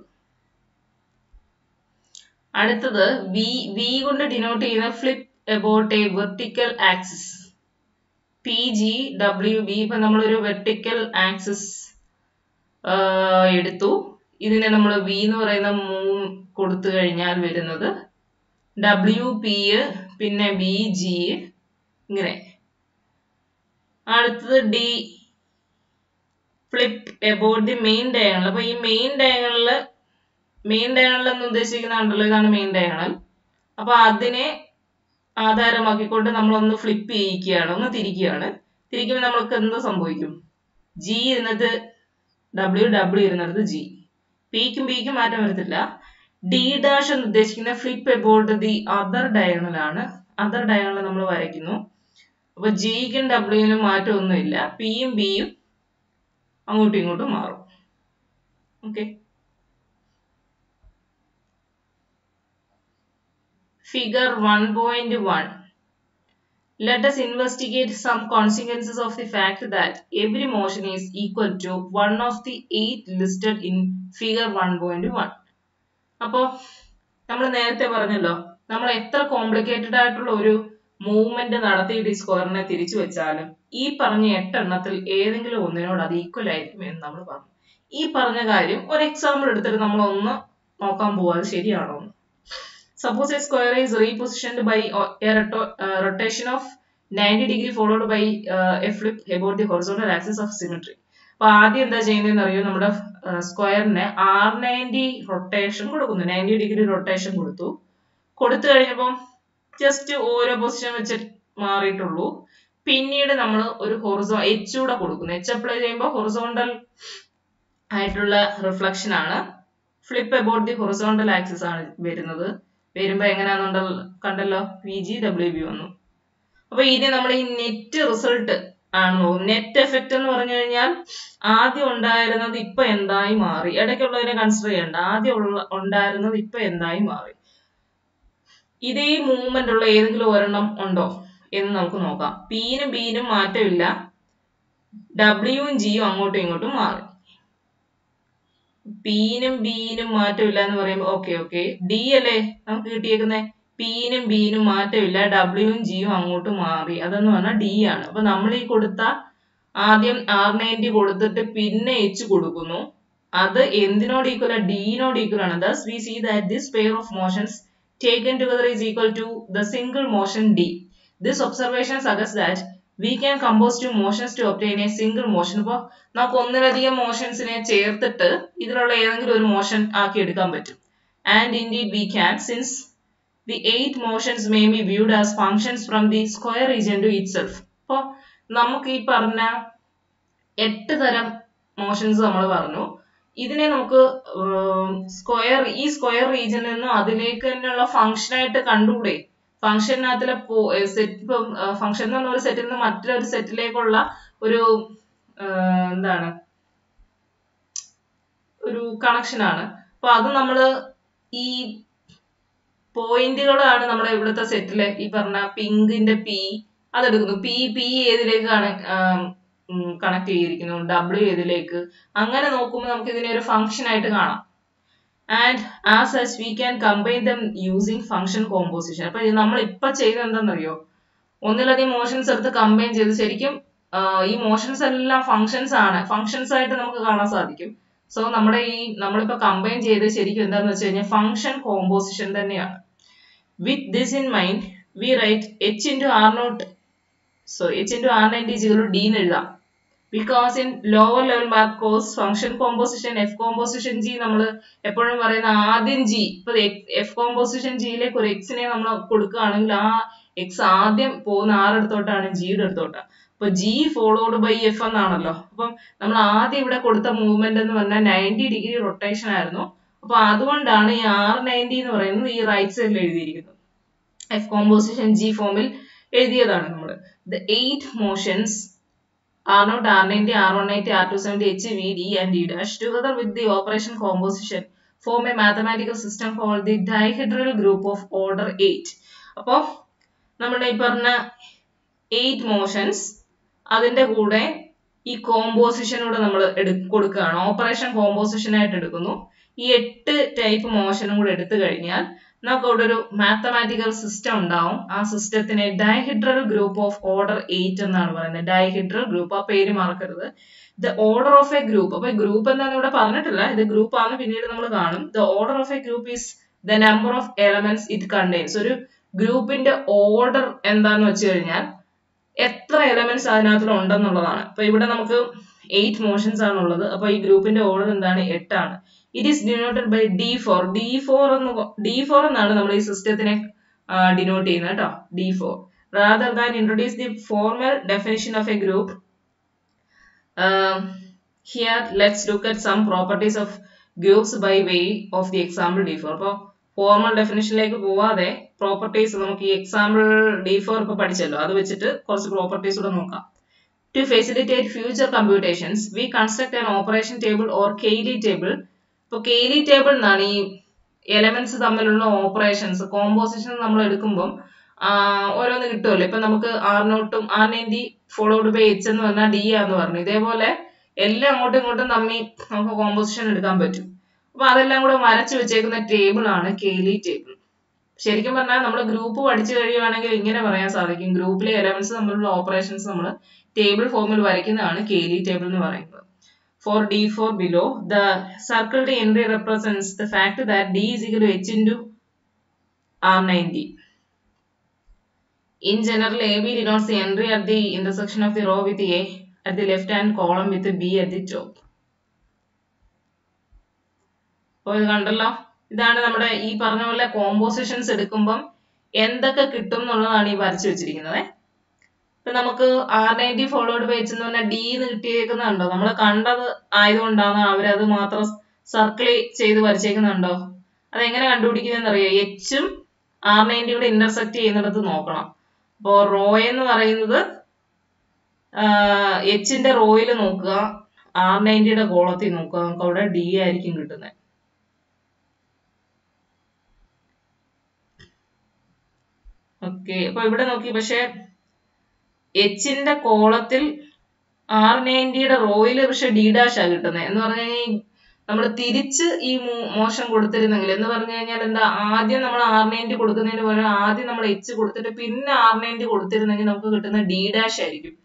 അടുത്തത് വി വി കൊണ്ട് ഡിനോട്ട് ചെയ്യുന്ന flip about a vertical axis. P G W B. ഇപ്പൊ നമ്മളൊരു വെർട്ടിക്കൽ ആക്സിസ് എടുത്തു. ഇതിനെ നമ്മൾ വി എന്ന് പറയുന്ന മൂവ് കൊടുത്തു കഴിഞ്ഞാൽ വരുന്നത് ഡബ്ല്യു പി, പിന്നെ ബി ജി, ഇങ്ങനെ. അടുത്തത് D flip about the main diagonal. അപ്പൊ ഈ മെയിൻ ഡയഗണലില് മെയിൻ ഡയഗണൽ എന്ന് ഉദ്ദേശിക്കുന്നുണ്ടല്ലോ, ഇതാണ് മെയിൻ ഡയഗണൽ. അപ്പൊ അതിനെ ആധാരമാക്കിക്കൊണ്ട് നമ്മൾ ഒന്ന് ഫ്ലിപ്പ് ചെയ്യിക്കുകയാണ്, ഒന്ന് തിരിക്കുകയാണ്. തിരിക്കുമ്പോൾ നമ്മൾക്ക് എന്ത് സംഭവിക്കും? ജി ഇരുന്നത് ഡബ്ല്യു, ഡബ്ല്യു ഇരുന്നത് ജി. പിക്കും ബിക്കും മാറ്റം വരത്തില്ല. ഡി ഡാഷ് എന്ന് ഉദ്ദേശിക്കുന്ന flip about the other diagonal ആണ്. അതർ ഡയഗണൽ നമ്മൾ വരയ്ക്കുന്നു. അപ്പൊ ജിക്കും ഡബ്ല്യുവിനും മാറ്റമൊന്നുമില്ല. പിയും ബിയും അങ്ങോട്ടും ഇങ്ങോട്ടും മാറും. Okay. Figure one point one. Let us investigate some consequences of the fact that every motion is equal to one of the eight listed in figure one point one. അപ്പോൾ നമ്മൾ നേരത്തെ പറഞ്ഞല്ലോ, നമ്മൾ എത്ര കോംപ്ലിക്കേറ്റഡ് ആയിട്ടുള്ള ഒരു മൂവ്മെന്റ് നടത്തിയിട്ട് ഈ സ്ക്വയറിനെ തിരിച്ചു വെച്ചാലും ഈ പറഞ്ഞ എട്ടെണ്ണത്തിൽ ഏതെങ്കിലും ഒന്നിനോട് അത് ഈക്വൽ ആയിരിക്കും എന്ന് നമ്മൾ പറഞ്ഞു. ഈ പറഞ്ഞ കാര്യം ഒരു എക്സാമ്പിൾ എടുത്തിട്ട് നമ്മൾ ഒന്ന് നോക്കാൻ പോവാതെ ശരിയാണോ എന്ന്. Suppose a square is repositioned by a rotation of ninety degree followed by uh, a flip about the horizontal axis of symmetry. അപ്പോൾ ആദ്യം എന്താ ചെയ്യുന്നതെന്ന് അറിയോ, നമ്മുടെ സ്ക്വയറിനെ ആർ നയൻറ്റി റൊട്ടേഷൻ കൊടുക്കുന്നു. നയൻറ്റി ഡിഗ്രി റൊട്ടേഷൻ കൊടുത്തു. കൊടുത്തു കഴിഞ്ഞപ്പം ജസ്റ്റ് ഓരോ പൊസിഷൻ വെച്ച് മാറിയിട്ടുള്ളൂ. പിന്നീട് നമ്മൾ ഒരു ഹൊറിസോ എച്ച് കൂടെ കൊടുക്കുന്നു. എച്ച് അപ്ലൈ ചെയ്യുമ്പോൾ ഹൊറിസോണ്ടൽ ആയിട്ടുള്ള റിഫ്ലക്ഷൻ ആണ്. Flip about the horizontal axis ആണ് വരുന്നത്. വരുമ്പോ എങ്ങനെയാണെന്നുണ്ട കണ്ടല്ലോ, വി ജി ഡബ്ല്യു ബി വന്നു. അപ്പൊ ഇനി നമ്മൾ ഈ നെറ്റ് റിസൾട്ട് ആണ് നോക്കും. നെറ്റ് എഫക്റ്റ് എന്ന് പറഞ്ഞു കഴിഞ്ഞാൽ ആദ്യം ഉണ്ടായിരുന്നത് ഇപ്പൊ എന്തായി മാറി. ഇടയ്ക്കുള്ളതിനെ കൺസിഡർ ചെയ്യണ്ട. ആദ്യം ഉള്ള ഉണ്ടായിരുന്നത് ഇപ്പൊ എന്തായി മാറി. ഇതേ മൂവ്മെന്റ് ഉള്ള ഏതെങ്കിലും ഒരെണ്ണം ഉണ്ടോ എന്ന് നമുക്ക് നോക്കാം. പിനും ബിനും മാറ്റമില്ല. ഡബ്ല്യുവും ജിയും അങ്ങോട്ടും ഇങ്ങോട്ടും മാറി. പിനും ബിനും മാറ്റമില്ല എന്ന് പറയുമ്പോൾ ഓക്കെ ഓക്കെ ഡി അല്ലേ നമുക്ക് കിട്ടിയേക്കുന്നത്. പിനും ബിനും മാറ്റമില്ല, ഡബ്ല്യുവും ജിയും അങ്ങോട്ട് മാറി. അതെന്ന് പറഞ്ഞാൽ ഡി ആണ്. അപ്പൊ നമ്മൾ ഈ കൊടുത്ത ആദ്യം ആർ നയൻറ്റി കൊടുത്തിട്ട് പിന്നെ എച്ച് കൊടുക്കുന്നു. അത് എന്തിനോട് ഈക്വൽ? ഡിനോട് ഈക്വൽ ആണ്. Thus we see that this pair of motions taken together is equal to the single motion D. This observation suggests that we can compose two motions to obtain a single motion. അപ്പോൾ നമുക്ക് ഒന്നിലധികം മോഷൻസിനെ ചേർത്തിട്ട് ഇതിലുള്ള ഏതെങ്കിലും ഒരു motion ആക്കി എടുക്കാൻ പറ്റും. And indeed we can, since the eight motions may be viewed as functions from the square region to itself. അപ്പോൾ നമുക്ക് ഈ പറഞ്ഞ എട്ട് തരം മോഷൻസ് നമ്മൾ പറഞ്ഞു. ഇതിനെ നമുക്ക് സ്ക്വയർ ഈ സ്ക്വയർ റീജിയനിൽ നിന്നും അതിലേക്ക് തന്നെയുള്ള ഫംഗ്ഷൻ ആയിട്ട് കണ്ടുകൂടെ? ഫംഗ്ഷനകത്തിലെ സെറ്റ് ഇപ്പം ഫംഗ്ഷൻ എന്ന് പറഞ്ഞ ഒരു സെറ്റിൽ നിന്ന് മറ്റൊരു സെറ്റിലേക്കുള്ള ഒരു എന്താണ് ഒരു കണക്ഷൻ ആണ്. അപ്പൊ അത് നമ്മള് ഈ പോയിന്റുകളാണ് നമ്മുടെ ഇവിടുത്തെ സെറ്റിലെ ഈ പറഞ്ഞ പിങ്കിന്റെ പി അതെടുക്കുന്നു. പി പി ഏതിലേക്ക് കണക്ട് ചെയ്തിരിക്കുന്നു, ഡബ്ല്യു ഏതിലേക്ക്, അങ്ങനെ നോക്കുമ്പോൾ നമുക്ക് ഇതിനെ ഒരു ഫംഗ്ഷൻ ആയിട്ട് കാണാം. And as such we can combine them using function composition. അപ്പൊ നമ്മൾ ഇപ്പൊ ചെയ്യുന്നത് എന്താണെന്നറിയോ, ഒന്നിലധികം മോഷൻസ് എടുത്ത് കമ്പൈൻ ചെയ്ത് ശരിക്കും ഈ മോഷൻസ് എല്ലാം ഫംഗ്ഷൻസ് ആണ്, ഫംഗ്ഷൻസ് ആയിട്ട് നമുക്ക് കാണാൻ സാധിക്കും. സോ നമ്മുടെ ഈ നമ്മളിപ്പോ കമ്പൈൻ ചെയ്ത് ശരിക്കും എന്താന്ന് വെച്ച് കഴിഞ്ഞാൽ ഫംഗ്ഷൻ കോമ്പോസിഷൻ തന്നെയാണ്. With this in mind we write H into R naught so H into R ninety is equal to D എന്ന് എഴുതാം. Because in lower level math course function composition F composition G നമ്മൾ എപ്പോഴും പറയുന്ന ആദ്യം G ഇപ്പൊ F composition G യിലേക്ക് ഒരു X നെ നമ്മൾ കൊടുക്കുകയാണെങ്കിൽ ആ X ആദ്യം പോകുന്ന ആരെടുത്തോട്ടാണ്? ജിയുടെ അടുത്തോട്ടാണ്. അപ്പൊ G followed by F എന്നാണല്ലോ. അപ്പം നമ്മൾ ആദ്യം ഇവിടെ കൊടുത്ത മൂവ്മെന്റ് എന്ന് പറഞ്ഞാൽ നയൻറ്റി ഡിഗ്രി റൊട്ടേഷൻ ആയിരുന്നു. അപ്പൊ അതുകൊണ്ടാണ് ഈ ആർ നയൻറ്റി എന്ന് പറയുന്നത് ഈ റൈറ്റ് സൈഡിൽ എഴുതിയിരിക്കുന്നത്. F composition G ഫോമിൽ എഴുതിയതാണ് നമ്മൾ. The eight motions R naught, R ninety, R one eighty, R two seventy, H, V, D and D dash together with the operation composition form a mathematical system called the dihedral group of order eight. അപ്പോൾ നമ്മുടെ ഈ പറഞ്ഞ eight motions അതിന്റെ കൂടെ ഈ കോമ്പോസിഷനൂടെ നമ്മൾ കൊടുക്കുകയാണ്, operation composition ആയിട്ട് എടുക്കുന്നു. ഈ എട്ട് ടൈപ്പ് മോഷനും കൂടെ എടുത്തു കഴിഞ്ഞാൽ നമുക്ക് അവിടെ ഒരു മാത്തമാറ്റിക്കൽ സിസ്റ്റം ഉണ്ടാവും. ആ സിസ്റ്റത്തിനെ dihedral group of order eight എന്നാണ് പറയുന്നത്. ഡൈഹെഡ്രൽ ഗ്രൂപ്പ്, ആ പേര് മറക്കരുത്. The order of a group, അപ്പൊ ഗ്രൂപ്പ് എന്താണെന്ന് ഇവിടെ പറഞ്ഞിട്ടില്ല, ഇത് ഗ്രൂപ്പ് ആണ്, പിന്നീട് നമ്മൾ കാണും. The order of a group is the number of elements it contains. ഒരു ഗ്രൂപ്പിന്റെ ഓർഡർ എന്താന്ന് വെച്ച് കഴിഞ്ഞാൽ എത്ര എലമെന്റ്സ് അതിനകത്തിൽ ഉണ്ടെന്നുള്ളതാണ്. അപ്പൊ ഇവിടെ നമുക്ക് എയ്റ്റ് മോഷൻസ് ആണുള്ളത്. അപ്പൊ ഈ ഗ്രൂപ്പിന്റെ ഓർഡർ എന്താണ്? എട്ടാണ്. It is denoted by D four. D four എന്ന് D four എന്നാണ് നമ്മൾ ഈ സിസ്റ്റത്തിനെ ഡിനോട്ട് ചെയ്യുന്നത് കേട്ടോ. D four. Rather than introduce the formal definition of a group, uh, here let's look at some properties of groups by way of the example D four. അപ്പോൾ formal ഡെഫിനിഷനിലേക്ക് പോവാതെ properties നമുക്ക് ഈ എക്സാമ്പിൾ ഡി ഫോർ ഇപ്പൊ പഠിച്ചല്ലോ, അത് വെച്ചിട്ട് കുറച്ച് properties കൂടെ നോക്കാം. To facilitate future computations, we construct an operation table or Cayley table. ഇപ്പോൾ Cayley table എന്നാണ് ഈ എലമെന്റ്സ് തമ്മിലുള്ള ഓപ്പറേഷൻസ് കോമ്പോസിഷൻ നമ്മൾ എടുക്കുമ്പോൾ ഓരോന്ന് കിട്ടുമല്ലോ. ഇപ്പൊ നമുക്ക് ആർ നോട്ടും R ninety followed by H എന്ന് പറഞ്ഞാൽ ഡി ആന്ന് പറഞ്ഞു. ഇതേപോലെ എല്ലാം അങ്ങോട്ടും ഇങ്ങോട്ടും തമ്മിൽ നമുക്ക് കോമ്പോസിഷൻ എടുക്കാൻ പറ്റും. അപ്പൊ അതെല്ലാം കൂടെ വരച്ചു വെച്ചേക്കുന്ന ടേബിൾ ആണ് Cayley ടേബിൾ. ശരിക്കും പറഞ്ഞാൽ നമ്മൾ ഗ്രൂപ്പ് പഠിച്ചു കഴിയുവാണെങ്കിൽ ഇങ്ങനെ പറയാൻ സാധിക്കും, ഗ്രൂപ്പിലെ എലമെന്റ്സ് തമ്മിലുള്ള ഓപ്പറേഷൻസ് നമ്മൾ ടേബിൾ ഫോമിൽ വരയ്ക്കുന്നതാണ് Cayley ടേബിൾ എന്ന് പറയുന്നത്. For D four below, the circled entry represents the fact that D is equal to H into R ninety. In general, A B denotes the entry at the intersection of the row with A at the left hand column with B at the top. അപ്പോൾ ഇത് കണ്ടല്ലോ, ഇതാണ് നമ്മുടെ ഈ പറഞ്ഞ പോലെ compositions എടുക്കുമ്പം എന്തൊക്കെ കിട്ടും എന്നുള്ളതാണ് ഈ വരച്ചു വെച്ചിരിക്കുന്നത്. ഇപ്പൊ നമുക്ക് R ninety followed by H എന്ന് പറഞ്ഞാൽ ഡി എന്ന് കിട്ടിയേക്കുന്നുണ്ടോ? നമ്മൾ കണ്ടത് ആയതുകൊണ്ടാണ് അവരത് മാത്രം സർക്കിൾ ചെയ്ത് വരച്ചേക്കുന്നുണ്ടോ? അതെങ്ങനെ കണ്ടുപിടിക്കുന്നതെന്ന് അറിയാം. എച്ചും ആർ നയൻറ്റി കൂടെ ഇന്റർസെക്ട് ചെയ്യുന്നിടത്ത് നോക്കണം. അപ്പോൾ റോ എന്ന് പറയുന്നത് എച്ചിന്റെ റോയിൽ നോക്കുക, ആർ നയൻറ്റിയുടെ കോളത്തിൽ നോക്കുക, നമുക്ക് അവിടെ ഡി ആയിരിക്കും കിട്ടുന്നത്. ഓക്കെ, അപ്പൊ ഇവിടെ നോക്കി, പക്ഷെ എച്ചിന്റെ കോളത്തിൽ ആർ നയൻറ്റിയുടെ റോയില് പക്ഷെ ഡി ഡാഷ് ആ കിട്ടുന്നത്. എന്ന് പറഞ്ഞു കഴിഞ്ഞാൽ നമ്മൾ തിരിച്ച് ഈ മോഷൻ കൊടുത്തിരുന്നെങ്കിൽ, എന്ന് പറഞ്ഞു കഴിഞ്ഞാൽ എന്താ, ആദ്യം നമ്മൾ ആർ നയൻറ്റി കൊടുക്കുന്നതിന് പകരം ആദ്യം നമ്മൾ എച്ച് കൊടുത്തിട്ട് പിന്നെ ആർ നയൻറ്റി കൊടുത്തിരുന്നെങ്കിൽ നമുക്ക് കിട്ടുന്ന ഡി ഡാഷ് ആയിരിക്കും.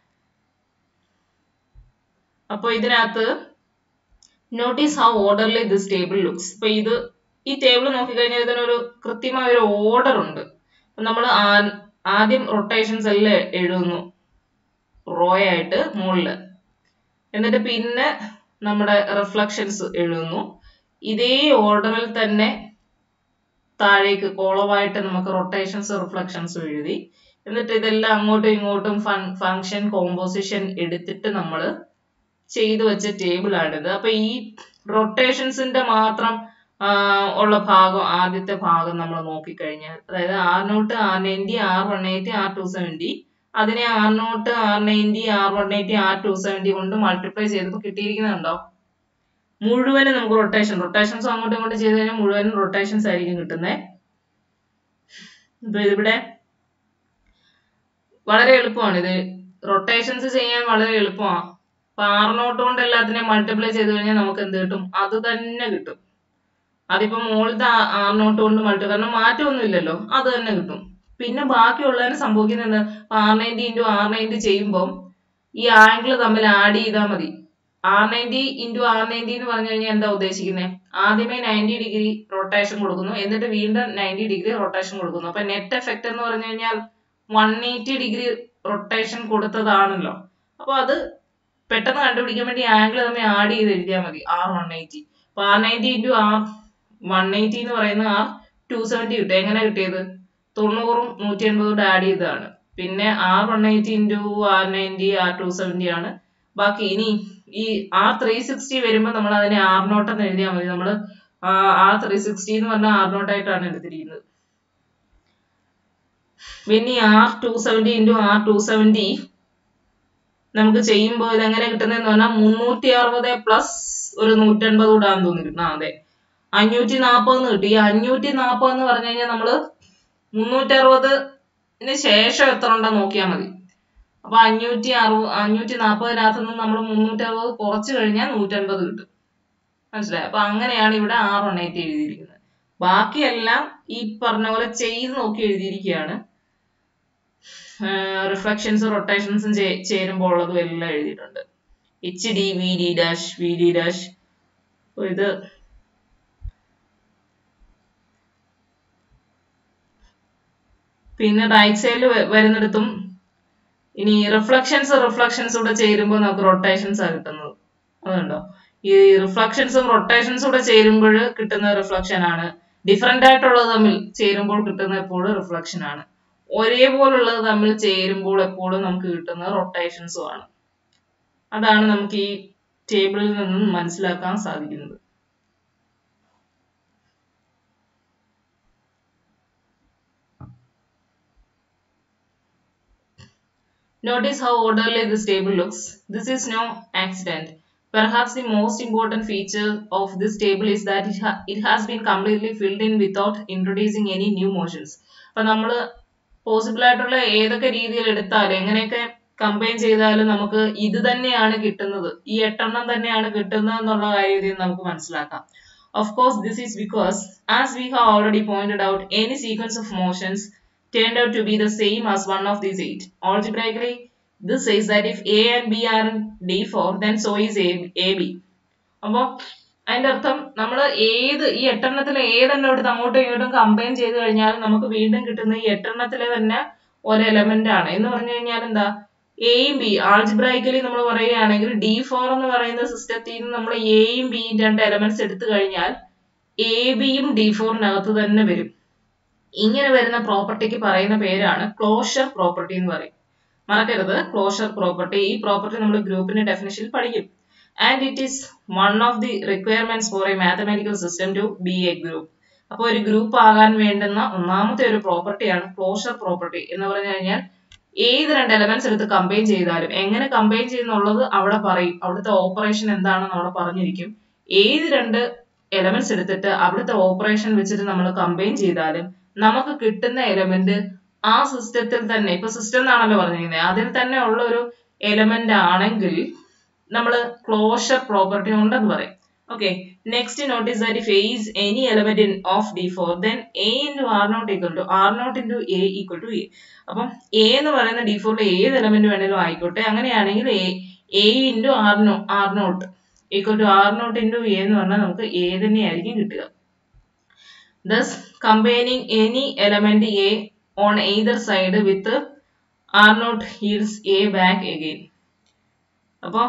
അപ്പൊ ഇതിനകത്ത് notice how orderly this table looks. ഇപ്പൊ ഇത് ഈ ടേബിൾ നോക്കിക്കഴിഞ്ഞാൽ ഇതിനൊരു കൃത്യമായ ഒരു ഓർഡർ ഉണ്ട്. നമ്മൾ ആദ്യം റൊട്ടേഷൻസ് എല്ലാം എഴുതുന്നു റോ ആയിട്ട് മുകളില്, എന്നിട്ട് പിന്നെ നമ്മുടെ റിഫ്ലക്ഷൻസ് എഴുതുന്നു. ഇതേ ഓർഡറിൽ തന്നെ താഴേക്ക് കോളമായിട്ട് നമുക്ക് റൊട്ടേഷൻസ് റിഫ്ലക്ഷൻസും എഴുതി, എന്നിട്ട് ഇതെല്ലാം അങ്ങോട്ടും ഇങ്ങോട്ടും ഫങ്ഷൻ കോമ്പോസിഷൻ എടുത്തിട്ട് നമ്മൾ ചെയ്തു വെച്ച ടേബിൾ ആണിത്. അപ്പൊ ഈ റൊട്ടേഷൻസിന്റെ മാത്രം ഉള്ള ഭാഗം, ആദ്യത്തെ ഭാഗം നമ്മൾ നോക്കിക്കഴിഞ്ഞാൽ, അതായത് R naught R ninety R one eighty R two seventy, അതിനെ R naught R ninety R one eighty R two seventy കൊണ്ട് മൾട്ടിപ്ലൈ ചെയ്തപ്പോൾ കിട്ടിയിരിക്കുന്നുണ്ടോ? മുഴുവനും നമുക്ക് റൊട്ടേഷൻ റൊട്ടേഷൻസ് അങ്ങോട്ടും ഇങ്ങോട്ടും ചെയ്ത് കഴിഞ്ഞാൽ മുഴുവനും റൊട്ടേഷൻസ് ആയിരിക്കും കിട്ടുന്നത്. ഇപ്പൊ ഇതിവിടെ വളരെ എളുപ്പമാണ്, ഇത് റൊട്ടേഷൻസ് ചെയ്യാൻ വളരെ എളുപ്പമാണ്. അപ്പൊ ആർ നോട്ട് കൊണ്ട് എല്ലാത്തിനെയും മൾട്ടിപ്ലൈ ചെയ്ത് കഴിഞ്ഞാൽ നമുക്ക് എന്ത് കിട്ടും? അത് തന്നെ കിട്ടും. അതിപ്പോ മുകളിലത്തെ ആർ നോട്ട് കൊണ്ട് മൾട്ടി, കാരണം മാറ്റമൊന്നും ഇല്ലല്ലോ, അത് തന്നെ കിട്ടും. പിന്നെ ബാക്കിയുള്ളതിന് സംഭവിക്കുന്നത് എന്താ, R ninety into R ninety ചെയ്യുമ്പോൾ ഈ ആംഗിൾ തമ്മിൽ ആഡ് ചെയ്താൽ മതി. R ninety into R ninety എന്ന് പറഞ്ഞു കഴിഞ്ഞാൽ എന്താ ഉദ്ദേശിക്കുന്നത്, ആദ്യമേ നയൻറ്റി ഡിഗ്രി റൊട്ടേഷൻ കൊടുക്കുന്നു, എന്നിട്ട് വീണ്ടും നയൻറ്റി ഡിഗ്രി റൊട്ടേഷൻ കൊടുക്കുന്നു. അപ്പൊ നെറ്റ് എഫക്ട് എന്ന് പറഞ്ഞു കഴിഞ്ഞാൽ വൺ എയ്റ്റി ഡിഗ്രി റൊട്ടേഷൻ കൊടുത്തതാണല്ലോ. അപ്പൊ അത് പെട്ടെന്ന് കണ്ടുപിടിക്കാൻ വേണ്ടി ആംഗിൾ തമ്മിൽ ആഡ് ചെയ്ത് എഴുതിയാൽ മതി, ആർ വൺ എയ്റ്റി. അപ്പൊ R ninety into R one eighty എന്ന് പറയുന്ന ആർ ടു സെവൻറ്റി കിട്ടും. എങ്ങനെ കിട്ടിയത്? തൊണ്ണൂറും നൂറ്റി എൺപതും കൂടെ ആഡ് ചെയ്തതാണ്. പിന്നെ R one eighty into R ninety R two seventy ആണ് ബാക്കി. ഇനി ഈ ആർ ത്രീ സിക്സ്റ്റി വരുമ്പോൾ നമ്മൾ അതിനെ ആർ നോട്ട് എന്ന് എഴുതിയാൽ മതി. നമ്മൾ ആർ ത്രീ സിക്സ്റ്റി എന്ന് പറഞ്ഞാൽ ആർ നോട്ട് ആയിട്ടാണ് എടുത്തിരിക്കുന്നത്. പിന്നെ R two seventy into R two seventy നമുക്ക് ചെയ്യുമ്പോൾ ഇതെങ്ങനെ കിട്ടുന്നതെന്ന് പറഞ്ഞാൽ മുന്നൂറ്റി അറുപത് പ്ലസ് ഒരു നൂറ്റൻപത് കൂടെ ആണെന്ന് തോന്നിയിരുന്നു. അതെ, അഞ്ഞൂറ്റി നാൽപ്പതെന്ന് കിട്ടി. ഈ അഞ്ഞൂറ്റി നാൽപ്പത് എന്ന് പറഞ്ഞു കഴിഞ്ഞാൽ നമ്മള് മുന്നൂറ്റി അറുപതിന് ശേഷം എത്ര ഉണ്ടെന്ന് നോക്കിയാൽ മതി. അപ്പൊ അഞ്ഞൂറ്റി അറുപത് അഞ്ഞൂറ്റി നാൽപ്പതിനകത്ത് നിന്ന് നമ്മൾ മുന്നൂറ്റി അറുപത് കുറച്ച് കഴിഞ്ഞാൽ നൂറ്റൻപത് കിട്ടും. മനസ്സിലായി? അപ്പൊ അങ്ങനെയാണ് ഇവിടെ ആർ വൺ എയ്റ്റി എഴുതിയിരിക്കുന്നത്. ബാക്കിയെല്ലാം ഈ പറഞ്ഞ പോലെ ചെയ്ത് നോക്കി എഴുതിയിരിക്കുകയാണ്. റിഫ്ലക്ഷൻസ് റൊട്ടേഷൻസും ചേരുമ്പോൾ ഉള്ളതും എല്ലാം എഴുതിയിട്ടുണ്ട്. H D V D dash V D dash. ഇത് പിന്നെ റൈറ്റ് സൈഡിൽ വരുന്നിടത്തും ഇനി റിഫ്ലക്ഷൻസ് റിഫ്ലക്ഷൻസ് കൂടെ ചേരുമ്പോൾ നമുക്ക് റൊട്ടേഷൻസ് ആണ് കിട്ടുന്നത്. അതുണ്ടോ, ഈ റിഫ്ലക്ഷൻസും റൊട്ടേഷൻസും കൂടെ ചേരുമ്പോൾ കിട്ടുന്ന റിഫ്ലക്ഷൻ ആണ്. ഡിഫറെന്റ് ആയിട്ടുള്ളത് തമ്മിൽ ചേരുമ്പോൾ കിട്ടുന്ന എപ്പോഴും റിഫ്ലക്ഷൻ ആണ്. ഒരേപോലുള്ളത് തമ്മിൽ ചേരുമ്പോൾ എപ്പോഴും നമുക്ക് കിട്ടുന്ന റൊട്ടേഷൻസും ആണ്. അതാണ് നമുക്ക് ഈ ടേബിളിൽ നിന്നും മനസ്സിലാക്കാൻ സാധിക്കുന്നത്. Notice how orderly this table looks. This is no accident. Perhaps the most important feature of this table is that it, ha it has been completely filled in without introducing any new motions. അപ്പോൾ നമ്മൾ possible ആയിട്ടുള്ള ഏതൊക്കെ രീതിയിൽ എടുത്താലും എങ്ങനെയൊക്കെ combine ചെയ്താലും നമുക്ക് ഇത് തന്നെയാണ് കിട്ടുന്നത്, ഈ എട്ടെണ്ണം തന്നെയാണ് കിട്ടുന്നത് എന്നുള്ള കാര്യം ഇതിൽ നമുക്ക് മനസ്സിലാക്കാം. Of course, this is because, as we have already pointed out, any sequence of motions turned out to be the same as one of these eight. Algebraically, this says that if A and B are in D four, then so is A, AB. അപ്പോൾ അതിന്റെ അർത്ഥം നമ്മൾ ഏത് ഈ എട്ടെണ്ണത്തിലെ ഏതെണ്ണം എടുത്ത് അങ്ങോട്ടും ഇങ്ങോട്ടും combine ചെയ്ത് കഴിഞ്ഞാൽ നമുക്ക് വീണ്ടും കിട്ടുന്ന ഈ എട്ടെണ്ണത്തിലെ തന്നെ ഒരു എലമെന്റ് ആണ്. എന്ന് പറഞ്ഞു കഴിഞ്ഞാൽ എന്താ, എയും ബി ആൾജിബ്രായിക്കലി നമ്മൾ പറയുകയാണെങ്കിൽ ഡി ഫോർ എന്ന് പറയുന്ന സിസ്റ്റത്തിൽ നിന്ന് നമ്മൾ എയും ബിയും രണ്ട് എലമെന്റ്സ് എടുത്തു കഴിഞ്ഞാൽ എ ബിയും ഡി ഫോറിനകത്ത് തന്നെ വരും. ഇങ്ങനെ വരുന്ന പ്രോപ്പർട്ടിക്ക് പറയുന്ന പേരാണ് ക്ലോഷർ പ്രോപ്പർട്ടി എന്ന് പറയും. മറക്കരുത്, ക്ലോഷർ പ്രോപ്പർട്ടി. ഈ പ്രോപ്പർട്ടി നമ്മൾ ഗ്രൂപ്പിന്റെ ഡെഫിനിഷനിൽ പഠിക്കും. And it is one of the requirements for a mathematical system to be a group. അപ്പോൾ ഒരു ഗ്രൂപ്പ് ആകാൻ വേണ്ടുന്ന ഒന്നാമത്തെ ഒരു പ്രോപ്പർട്ടിയാണ് ക്ലോഷർ പ്രോപ്പർട്ടി. എന്ന് പറഞ്ഞു കഴിഞ്ഞാൽ ഏത് രണ്ട് എലമെന്റ്സ് എടുത്ത് കമ്പൈൻ ചെയ്താലും, എങ്ങനെ കമ്പൈൻ ചെയ്യുന്നുള്ളത് അവിടെ പറയും, അവിടുത്തെ ഓപ്പറേഷൻ എന്താണെന്ന് അവിടെ പറഞ്ഞിരിക്കും. ഏത് രണ്ട് എലമെന്റ്സ് എടുത്തിട്ട് അവിടുത്തെ ഓപ്പറേഷൻ വെച്ചിട്ട് നമ്മൾ കമ്പൈൻ ചെയ്താലും നമുക്ക് കിട്ടുന്ന എലമെന്റ് ആ സിസ്റ്റത്തിൽ തന്നെ, ഇപ്പൊ സിസ്റ്റം എന്നാണല്ലോ പറഞ്ഞിരിക്കുന്നത്, അതിൽ തന്നെ ഉള്ള ഒരു എലമെന്റ് ആണെങ്കിൽ നമ്മൾ ക്ലോഷർ പ്രോപ്പർട്ടി ഉണ്ടെന്ന് പറയും. Okay, next notice that if A is any element in of D four, then A into R naught equal to R naught into A equal to A. അപ്പം A എന്ന് പറയുന്ന D four ലെ ഏത് element വേണേലും ആയിക്കോട്ടെ, അങ്ങനെയാണെങ്കിൽ A A into R naught R naught equal to R naught into A എന്ന് പറഞ്ഞാൽ നമുക്ക് A തന്നെയായിരിക്കും കിട്ടുക. Thus, combining any element A on either side with R naught yields A back again. അപ്പോൾ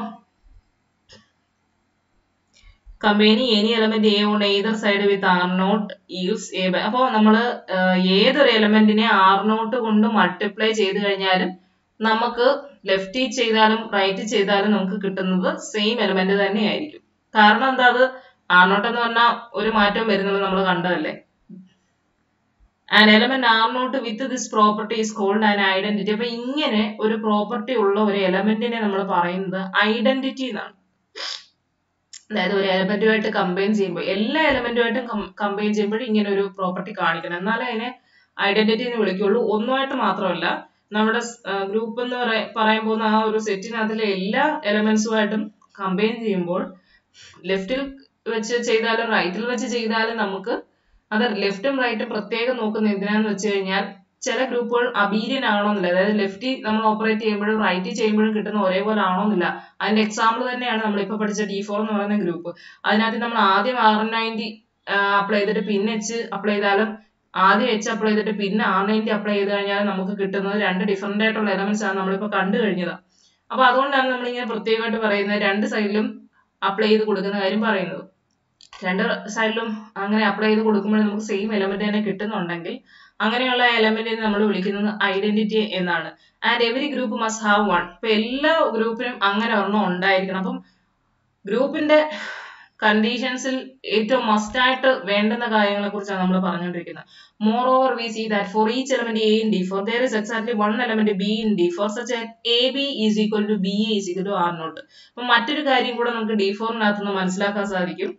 combining any element A on either side with R naught yields A back. അപ്പോൾ നമ്മൾ ഏതൊരു എലമെന്റിനെ R naught കൊണ്ട് multiply ചെയ്ത് കഴിഞ്ഞാലും നമുക്ക് left ചെയ്താലും റൈറ്റ് ചെയ്താലും നമുക്ക് കിട്ടുന്നത് സെയിം എലമെന്റ് തന്നെയായിരിക്കും. കാരണം എന്താ, അത് R naught എന്ന് പറഞ്ഞാൽ ഒരു മാറ്റം വരുന്നത് നമ്മൾ കണ്ടതല്ലേ. An element R naught with this property is called an identity. അപ്പൊ ഇങ്ങനെ ഒരു പ്രോപ്പർട്ടി ഉള്ള ഒരു എലമെന്റിനെ നമ്മൾ പറയുന്നത് ഐഡന്റിറ്റി എന്നാണ്. അതായത് ഒരു എലമെന്റുമായിട്ട് കമ്പൈൻ ചെയ്യുമ്പോൾ, എല്ലാ എലമെന്റുമായിട്ടും കമ്പൈൻ ചെയ്യുമ്പോൾ ഇങ്ങനെ ഒരു പ്രോപ്പർട്ടി കാണിക്കണം, എന്നാലേ അതിനെ ഐഡന്റിറ്റി എന്ന് വിളിക്കുള്ളൂ. ഒന്നുമായിട്ട് മാത്രമല്ല, നമ്മുടെ ഗ്രൂപ്പ് എന്ന് പറയാൻ പോകുന്ന ആ ഒരു സെറ്റിനകത്തിലെ എല്ലാ എലമെന്റ്സുമായിട്ടും കമ്പൈൻ ചെയ്യുമ്പോൾ ലെഫ്റ്റിൽ വെച്ച് ചെയ്താലും റൈറ്റിൽ വെച്ച് ചെയ്താലും നമുക്ക് അത് ലെഫ്റ്റും റൈറ്റും പ്രത്യേകം നോക്കുന്ന എന്തിനാന്ന് വെച്ച് കഴിഞ്ഞാൽ ചില ഗ്രൂപ്പുകൾ അബീലിയൻ ആണോന്നില്ല. അതായത് ലെഫ്റ്റ് നമ്മൾ ഓപ്പറേറ്റ് ചെയ്യുമ്പോഴും റൈറ്റ് ചെയ്യുമ്പോഴും കിട്ടുന്ന ഒരേപോലെ ആണോന്നില്ല. അതിന്റെ എക്സാമ്പിൾ തന്നെയാണ് നമ്മളിപ്പോൾ പഠിച്ച ഡി ഫോർ എന്ന് പറയുന്ന ഗ്രൂപ്പ്. അതിനകത്ത് നമ്മൾ ആദ്യം ആർ നയൻറ്റി അപ്ലൈ ചെയ്തിട്ട് പിന്നെ എച്ച് അപ്ലൈ ചെയ്താലും ആദ്യം എച്ച് അപ്ലൈ ചെയ്തിട്ട് പിന്നെ ആർ നയൻറ്റി അപ്ലൈ ചെയ്ത് കഴിഞ്ഞാൽ നമുക്ക് കിട്ടുന്നത് രണ്ട് ഡിഫറെന്റ് ആയിട്ടുള്ള എലമെന്റ്സ് ആണ് നമ്മളിപ്പോൾ കണ്ടു കഴിഞ്ഞതാണ്. അപ്പൊ അതുകൊണ്ടാണ് നമ്മളിങ്ങനെ പ്രത്യേകമായിട്ട് പറയുന്നത്, രണ്ട് സൈഡിലും അപ്ലൈ ചെയ്ത് കൊടുക്കുന്ന കാര്യം പറയുന്നത്. രണ്ട് സൈഡിലും അങ്ങനെ അപ്ലൈ ചെയ്ത് കൊടുക്കുമ്പോൾ നമുക്ക് സെയിം എലമെന്റ് തന്നെ കിട്ടുന്നുണ്ടെങ്കിൽ അങ്ങനെയുള്ള എലമെന്റിനെ നമ്മൾ വിളിക്കുന്നത് ഐഡന്റിറ്റി എന്നാണ്. And every group must have one. ഇപ്പൊ എല്ലാ ഗ്രൂപ്പിനും അങ്ങനെ ഒരെണ്ണം ഉണ്ടായിരിക്കണം. അപ്പം ഗ്രൂപ്പിന്റെ കണ്ടീഷൻസിൽ ഏറ്റവും മസ്റ്റ് ആയിട്ട് വേണ്ടുന്ന കാര്യങ്ങളെ കുറിച്ചാണ് നമ്മൾ പറഞ്ഞുകൊണ്ടിരിക്കുന്നത്. Moreover we see that for each element A in D four there is exactly one element b in d four such that ab is equal to ba is equal to r naught. അപ്പൊ മറ്റൊരു കാര്യം കൂടെ നമുക്ക് D ഫോറിനകത്ത് നിന്ന് മനസ്സിലാക്കാൻ സാധിക്കും.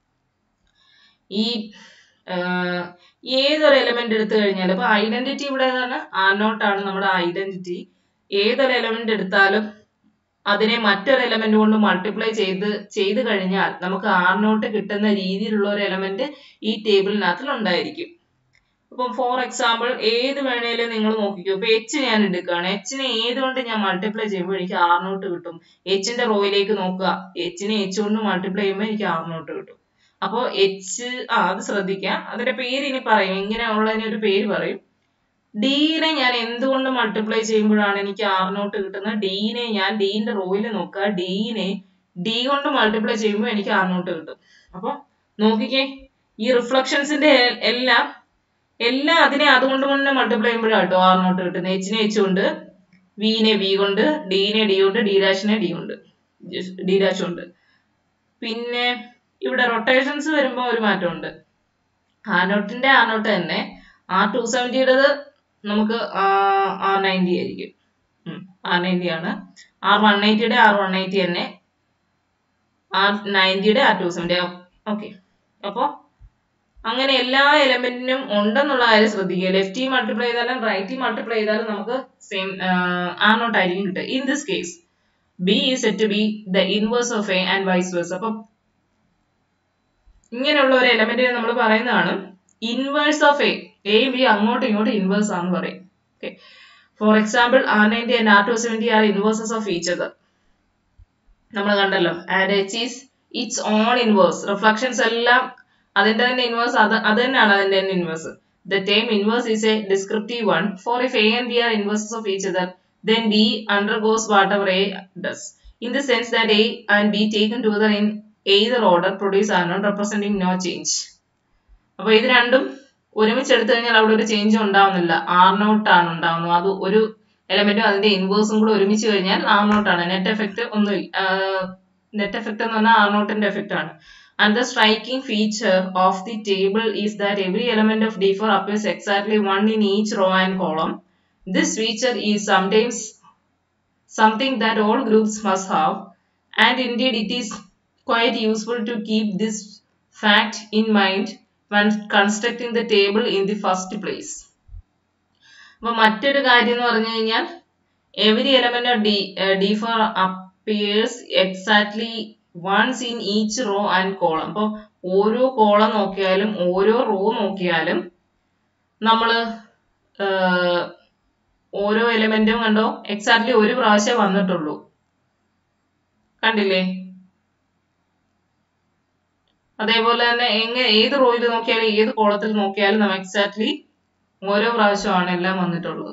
ഈ ഏതൊരു എലമെന്റ് എടുത്തു കഴിഞ്ഞാൽ, ഇപ്പൊ ഐഡന്റിറ്റി ഇവിടെ ആർ നോട്ട് ആണ് നമ്മുടെ ഐഡന്റിറ്റി. ഏതൊരു എലമെന്റ് എടുത്താലും അതിനെ മറ്റൊരു എലമെന്റ് കൊണ്ട് മൾട്ടിപ്ലൈ ചെയ്ത് ചെയ്ത് കഴിഞ്ഞാൽ നമുക്ക് ആർ നോട്ട് കിട്ടുന്ന രീതിയിലുള്ള ഒരു എലമെന്റ് ഈ ടേബിളിനകത്തിൽ ഉണ്ടായിരിക്കും. അപ്പം ഫോർ എക്സാമ്പിൾ ഏത് വേണേലും നിങ്ങൾ നോക്കിക്കോ. ഇപ്പൊ എച്ച് ഞാൻ എടുക്കുകയാണ്, എച്ചിനെ ഏതുകൊണ്ട് ഞാൻ മൾട്ടിപ്ലൈ ചെയ്യുമ്പോൾ എനിക്ക് ആർ നോട്ട് കിട്ടും. എച്ചിന്റെ റോയിലേക്ക് നോക്കുക, എച്ചിനെ എച്ച് കൊണ്ട് മൾട്ടിപ്ലൈ ചെയ്യുമ്പോൾ എനിക്ക് ആർ നോട്ട് കിട്ടും. അപ്പോ എച്ച് ആ അത് ശ്രദ്ധിക്കാം, അതിന്റെ പേര് ഇനി പറയും, ഇങ്ങനെയുള്ളതിന് ഒരു പേര് പറയും. ഡീനെ ഞാൻ എന്തുകൊണ്ട് മൾട്ടിപ്ലൈ ചെയ്യുമ്പോഴാണ് എനിക്ക് ആർ നോട്ട് കിട്ടുന്നത്? ഡീനെ ഞാൻ ഡീന്റെ റോയിൽ നോക്കുക, ഡീനെ ഡി കൊണ്ട് മൾട്ടിപ്ലൈ ചെയ്യുമ്പോൾ എനിക്ക് ആർ നോട്ട് കിട്ടും. അപ്പൊ നോക്കിക്കേ, ഈ റിഫ്ലക്ഷൻസിന്റെ എല്ലാം എല്ലാം അതിനെ അതുകൊണ്ട് കൊണ്ട് മൾട്ടിപ്ലൈ ചെയ്യുമ്പോഴാണ് കേട്ടോ ആർ നോട്ട് കിട്ടുന്നത്. എച്ചിനെ എച്ച് കൊണ്ട്, വിനെ വി കൊണ്ട്, ഡീനെ ഡി കൊണ്ട്, ഡി ഡാഷിനെ ഡി കൊണ്ട് ഡി ഡാഷ് കൊണ്ട്. പിന്നെ ഇവിടെ റൊട്ടേഷൻസ് വരുമ്പോൾ ഒരു മാറ്റമുണ്ട്. ആർ നോട്ടിന്റെ ആർ നോട്ട് തന്നെ, ആർ ടു സെവന്റിയുടേത് നമുക്ക് ആർ നയൻറ്റി ആയിരിക്കും. ആർ നയൻറ്റി ആണ്. ആർ വൺ എയ്റ്റിയുടെ ആർ വൺ എയ്റ്റി തന്നെ, ആർ നയൻറ്റിയുടെ ആർ ടു സെവൻറ്റി. ഓക്കെ, അപ്പോ അങ്ങനെ എല്ലാ എലമെന്റിനും ഉണ്ടെന്നുള്ള കാര്യം ശ്രദ്ധിക്കുക. ലെഫ്റ്റി മൾട്ടിപ്ലൈ ചെയ്താലും റൈറ്റി മൾട്ടിപ്ലൈ ചെയ്താലും നമുക്ക് സെയിം ആർ നോട്ട് ആയിരിക്കും കിട്ടുക. In this case B is set to be the inverse of A and vice versa. അപ്പം ഇങ്ങനെയുള്ള ഒരു എലമെന്റിനെ നമ്മൾ പറയുന്നതാണ് ഇൻവേഴ്സ് ഓഫ് എ. എയും ബി അങ്ങോട്ടും ഇങ്ങോട്ടും ഇൻവേഴ്സ് ആണെന്ന് പറയും. Okay, for example R ninety and R two seventy are inverses of each other. നമ്മൾ കണ്ടല്ലോ. And H is its own inverse. Reflections എല്ലാം അതിന്റെ തന്നെ ഇൻവേഴ്സ്, അത് അത് തന്നെയാണ് അതിന്റെ തന്നെ inverse. The term inverse is a descriptive one. For if A and B are inverses of each other, then B undergoes whatever A does. In the sense that A and B taken together in either order produce R naught, representing no change. അപ്പോൾ ഇത് രണ്ടും ഒരുമിച്ച് എടുത്തു കഴിഞ്ഞാൽ അവിടെ ഒരു change ഉണ്ടാവുന്നില്ല. R naught ആണ് ഉണ്ടാവുന്നത്. അത് ഒരു എലമെന്റും അതിന്റെ ഇൻവേഴ്സും കൂടെ ഒരുമിച്ച് കഴിഞ്ഞാൽ ആർ നോട്ട് ആണ്. നെറ്റ് എഫക്ട് ഒന്നുമില്ല. നെറ്റ് എഫക്ട് എന്ന് പറഞ്ഞാൽ ആർ നോട്ടിന്റെ എഫക്ട് ആണ്. And the striking feature of the table is that every element of D four appears exactly one in each row and column. This feature is sometimes something that all groups must have, and indeed it is quite useful to keep this fact in mind when constructing the table in the first place. അപ്പോൾ മറ്റൊരു കാര്യം എന്ന് പറഞ്ഞു കഴിഞ്ഞാൽ every element of D, uh, D four appears exactly once in each row and column. അപ്പോൾ ഓരോ column നോക്കിയാലും ഓരോ റോ നോക്കിയാലും നമ്മൾ ഓരോ എലമെന്റും കണ്ടോ എക്സാക്ട്ലി ഒരു പ്രാവശ്യം വന്നിട്ടുള്ളൂ. കണ്ടില്ലേ? അതേപോലെ തന്നെ എങ്ങനെ ഏത് റോയിൽ നോക്കിയാലും ഏത് കോളത്തിൽ നോക്കിയാലും നമ്മൾ എക്സാക്ട്ലി ഓരോ പ്രാവശ്യമാണ് എല്ലാം വന്നിട്ടുള്ളത്.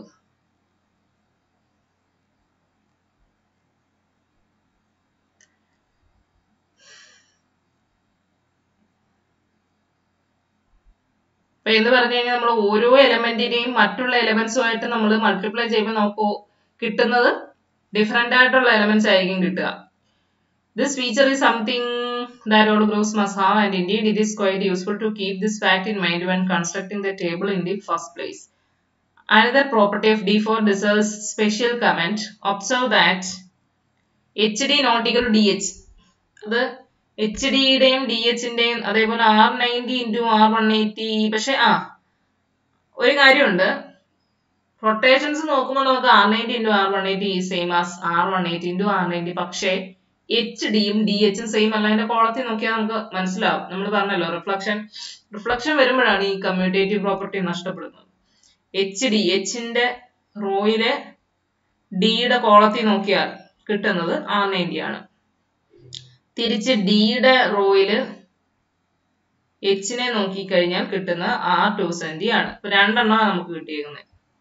അപ്പൊ എന്ന് പറഞ്ഞു കഴിഞ്ഞാൽ നമ്മൾ ഓരോ എലമെന്റിനെയും മറ്റുള്ള എലമെന്റ്സുമായിട്ട് നമ്മൾ മൾട്ടിപ്ലൈ ചെയ്യുമ്പോൾ നമുക്ക് കിട്ടുന്നത് ഡിഫറെന്റ് ആയിട്ടുള്ള എലമെന്റ്സ് ആയിരിക്കും കിട്ടുക. This feature is something that all groups must have, and indeed it is quite useful to keep this fact in mind when constructing the table in the first place. Another property of D four deserves special comment. Observe that H D not equal to D H. അത് H ഡിയുടെയും D എച്ചിന്റെയും അതേപോലെ R ninety into R one eighty. പക്ഷെ ആ ഒരു കാര്യമുണ്ട്, rotations നോക്കുമ്പോൾ നമുക്ക് R ninety into R one eighty same as R one eighty into R ninety. പക്ഷേ എച്ച് ഡിയും ഡി എച്ചും സെയിം അല്ല. അതിന്റെ കോളത്തിൽ നോക്കിയാൽ നമുക്ക് മനസ്സിലാവും. നമ്മൾ പറഞ്ഞല്ലോ റിഫ്ലക്ഷൻ റിഫ്ലക്ഷൻ വരുമ്പോഴാണ് ഈ കമ്മ്യൂട്ടേറ്റീവ് പ്രോപ്പർട്ടി നഷ്ടപ്പെടുന്നത്. എച്ച് ഡി എച്ചിന്റെ റോയിലെ ഡിയുടെ കോളത്തിൽ നോക്കിയാൽ കിട്ടുന്നത് ആർ നയൻറ്റി ആണ്. തിരിച്ച് ഡിയുടെ റോയില് എച്ചിനെ നോക്കിക്കഴിഞ്ഞാൽ കിട്ടുന്ന ആർ ടു സെവൻറ്റി ആണ്. ഇപ്പൊ രണ്ടെണ്ണം നമുക്ക് കിട്ടിയേക്കുന്നത്.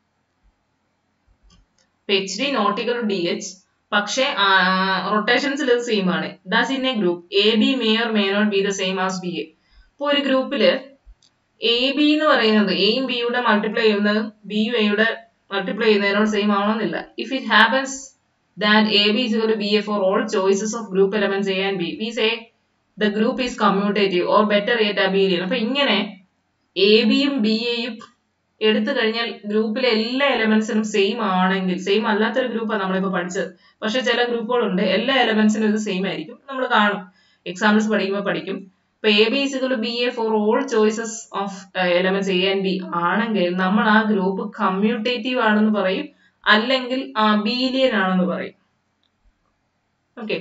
H D not equal to D H, പക്ഷെ റൊട്ടേഷൻസിൽ ഇത് സെയിം ആണ്. Thus in a group A B may or may not be the same as B A. ഇപ്പൊ ഒരു ഗ്രൂപ്പില് എ ബി എന്ന് പറയുന്നത് എയും ബിയുടെ മൾട്ടിപ്ലൈ ചെയ്യുന്നതും ബിയും എയുടെ മൾട്ടിപ്ലൈ ചെയ്യുന്നതിനോട് സെയിം ആവണമെന്നില്ല. If it happens that A B is equal to B A for all choices of group elements A and B, we say the group is commutative or better yet abelian. അപ്പൊ ഇങ്ങനെ A ബിയും B എയും എടുത്തു കഴിഞ്ഞാൽ ഗ്രൂപ്പിലെ എല്ലാ എലമെന്റ്സിനും same ആണെങ്കിൽ, same അല്ലാത്തൊരു ഗ്രൂപ്പാണ് നമ്മളിപ്പോ പഠിച്ചത്. പക്ഷെ ചില ഗ്രൂപ്പുകളുണ്ട് എല്ലാ എലമെന്റ്സിനും ഇത് സെയിം ആയിരിക്കും. നമ്മൾ കാണും, എക്സാമ്പിൾസ് പഠിക്കുമ്പോൾ പഠിക്കും. ഇപ്പൊ A B is equal to B A for all choices of uh, elements A and B ആണെങ്കിൽ നമ്മൾ ആ ഗ്രൂപ്പ് കമ്മ്യൂട്ടേറ്റീവ് ആണെന്ന് പറയും, അല്ലെങ്കിൽ അബീലിയൻ ആണെന്ന് പറയും. ഓക്കെ,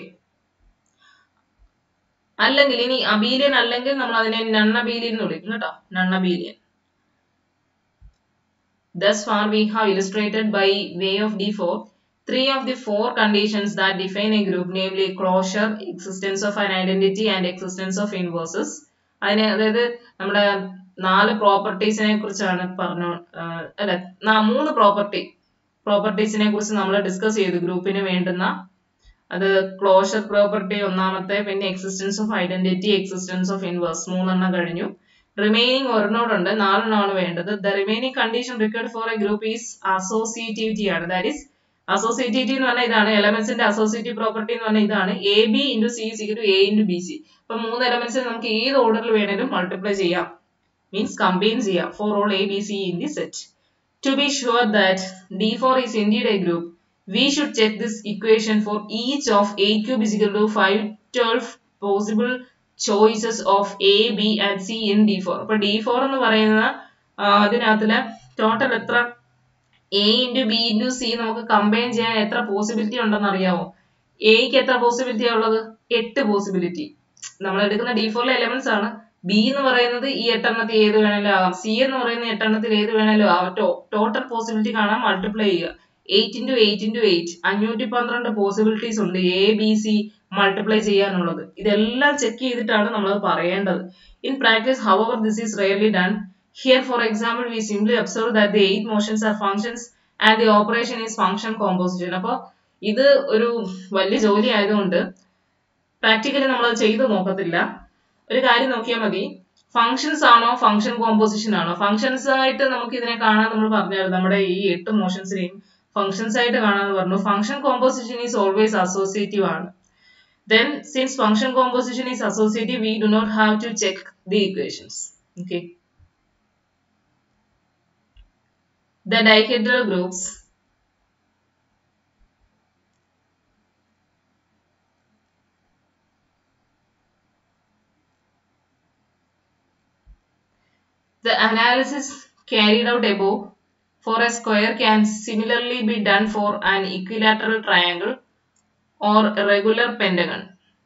അല്ലെങ്കിൽ ഇനി അബീലിയൻ അല്ലെങ്കിൽ നമ്മൾ അതിനെ നൺ അബീലിയൻ എന്ന് വിളിക്കും കേട്ടോ, non Abelian. Thus far we have illustrated by way of D four three of the four conditions that define a group, namely closure, existence of an identity and existence of inverses. അതിനെ അതായത് നമ്മുടെ നാല് പ്രോപ്പർട്ടീസിനെ കുറിച്ചാണ് പറഞ്ഞു. അല്ല, മൂന്ന് property പ്രോപ്പർട്ടീസിനെ കുറിച്ച് നമ്മൾ ഡിസ്കസ് ചെയ്തു. ഗ്രൂപ്പിന് വേണ്ടുന്ന അത് ക്ലോഷർ പ്രോപ്പർട്ടി ഒന്നാമത്തെ, പിന്നെ existence of identity, existence of inverse, മൂന്നെണ്ണം കഴിഞ്ഞു. റിമൈനിങ് ഒരെണ്ണോടുണ്ട്, നാലെണ്ണമാണ് വേണ്ടത്. The remaining condition required for a group is associativity ആണ്. ദാറ്റ് ഈസ് അസോസിയേറ്റിവിറ്റി എന്ന് പറഞ്ഞാൽ ഇതാണ്, എലമെന്റ്സിന്റെ അസോസിയേറ്റീവ് പ്രോപ്പർട്ടി എന്ന് പറഞ്ഞാൽ ഇതാണ്. A B into C is equal to A into B C. ഇപ്പൊ മൂന്ന് എലമെന്റ്സ് നമുക്ക് ഏത് ഓർഡറിൽ വേണേലും മൾട്ടിപ്ലൈ ചെയ്യാം, മീൻസ് കമ്പൈൻ ചെയ്യാം for all A B C in the set. To be sure that D four is indeed a group, we should check this equation for each of a cube is equal to five twelve possible choices of A, B and C in D four. അപ്പോൾ D four എന്ന് പറയുന്ന അതിനകത്തില് total എത്ര A into B into C നമുക്ക് combine ചെയ്യാൻ എത്ര possibility ഉണ്ടെന്ന് അറിയാമോ? എക്ക് എത്ര പോസിബിലിറ്റി ഉള്ളത്? എട്ട് പോസിബിലിറ്റി. നമ്മൾ എടുക്കുന്ന ഡി ഫോറിലെ എലമെന്റ്സ് ആണ്. ബി എന്ന് പറയുന്നത് ഈ എട്ടെണ്ണത്തിൽ ഏത് വേണേലും ആകാം. സി എന്ന് പറയുന്ന എട്ടെണ്ണത്തിൽ ഏത് വേണേലും ആകാം. ടോട്ടൽ പോസിബിലിറ്റി കാണാൻ മൾട്ടിപ്ലൈ ചെയ്യുക. Eight into eight into eight അഞ്ഞൂറ്റി പന്ത്രണ്ട് പോസിബിലിറ്റീസ് ഉണ്ട് എ ബി സി മൾട്ടിപ്ലൈ ചെയ്യാനുള്ളത്. ഇതെല്ലാം ചെക്ക് ചെയ്തിട്ടാണ് നമ്മൾ പറയേണ്ടത്. In practice however this is rarely done. Here for example we simply observe that the eight motions are functions and the operation is function composition. അപ്പോൾ ഇത് ഒരു വലിയ ജോലി ആയതുകൊണ്ട് പ്രാക്ടിക്കലി നമ്മൾ അത് ചെയ്ത് നോക്കത്തില്ല. ഒരു കാര്യം നോക്കിയാൽ മതി, ഫങ്ഷൻസ് ആണോ ഫങ്ഷൻ കോമ്പോസിഷൻ ആണോ? ഫങ്ഷൻസ് ആയിട്ട് നമുക്ക് ഇതിനെ കാണാൻ നമ്മൾ പറഞ്ഞായിരുന്നു, നമ്മുടെ ഈ എട്ട് മോഷൻസിനെയും ഫങ്ഷൻസ് ആയിട്ട് കാണാന്ന് പറഞ്ഞു. Function composition is always associative ആണ്. Then since function composition is associative, we do not have to check the equations. Okay. The dihedral groups the analysis carried out above for a square can similarly be done for an equilateral triangle or a regular pentagon.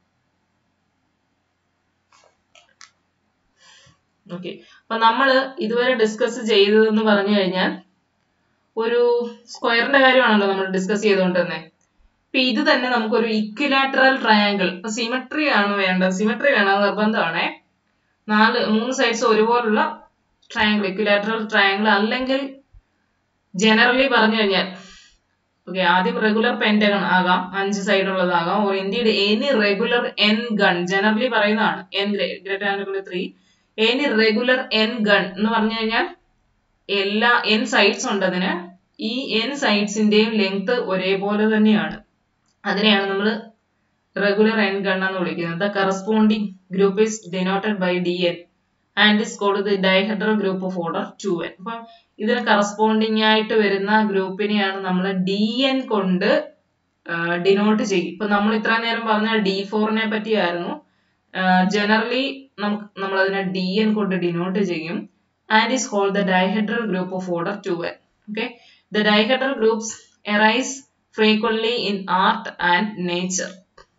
Okay. അപ്പോൾ നമ്മൾ ഇതുവരെ discuss ചെയ്തതെന്ന് പറഞ്ഞു കഴിഞ്ഞാൽ ഒരു സ്ക്വയറിന്റെ കാര്യമാണല്ലോ നമ്മൾ ഡിസ്കസ് ചെയ്തുകൊണ്ടിരുന്നത്. ഇപ്പൊ ഇത് തന്നെ നമുക്കൊരു ഇക്വിലാറ്ററൽ ട്രയാങ്കിൾ, ഇപ്പൊ സിമെട്രി ആണ് വേണ്ടത്, സിമെട്രി വേണം നിർബന്ധമാണേ. നാല് മൂന്ന് സൈഡ്സ് ഒരുപോലുള്ള ട്രയാങ്കിൾ, ഇക്വിലാറ്ററൽ ട്രയാങ്കിൾ അല്ലെങ്കിൽ ജനറലി പറഞ്ഞു കഴിഞ്ഞാൽ ഓക്കെ ആദ്യം റെഗുലർ പെന്റഗൺ ആകാം, അഞ്ച് സൈഡ് ഉള്ളതാകാം, or indeed any regular n gon, generally പറയുന്നതാണ് n greater three, any regular n gon എന്ന് പറഞ്ഞു കഴിഞ്ഞാൽ എല്ലാ എൻ സൈഡ്സ് ഉണ്ട് അതിന്, ഈ എൻ സൈഡ്സിന്റെയും ലെങ്ത് ഒരേപോലെ തന്നെയാണ്. അതിനെയാണ് നമ്മൾ റെഗുലർ എൻ ഗൺ എന്ന് വിളിക്കുന്നത്. The corresponding group is denoted by D n and is called the dihedral group of order two n. അപ്പൊ ഇതിന് കറസ്പോണ്ടിങ് ആയിട്ട് വരുന്ന ഗ്രൂപ്പിനെയാണ് നമ്മൾ ഡി എൻ കൊണ്ട് ഡിനോട്ട് ചെയ്യും. ഇപ്പൊ നമ്മൾ ഇത്ര നേരം പറഞ്ഞ ഡി ഫോറിനെ പറ്റിയായിരുന്നു. ജനറലി നമുക്ക് നമ്മൾ അതിനെ ഡി എൻ കൊണ്ട് ഡിനോട്ട് ചെയ്യും. And is called the dihedral group of order two n. Okay, the dihedral groups arise frequently in art and nature.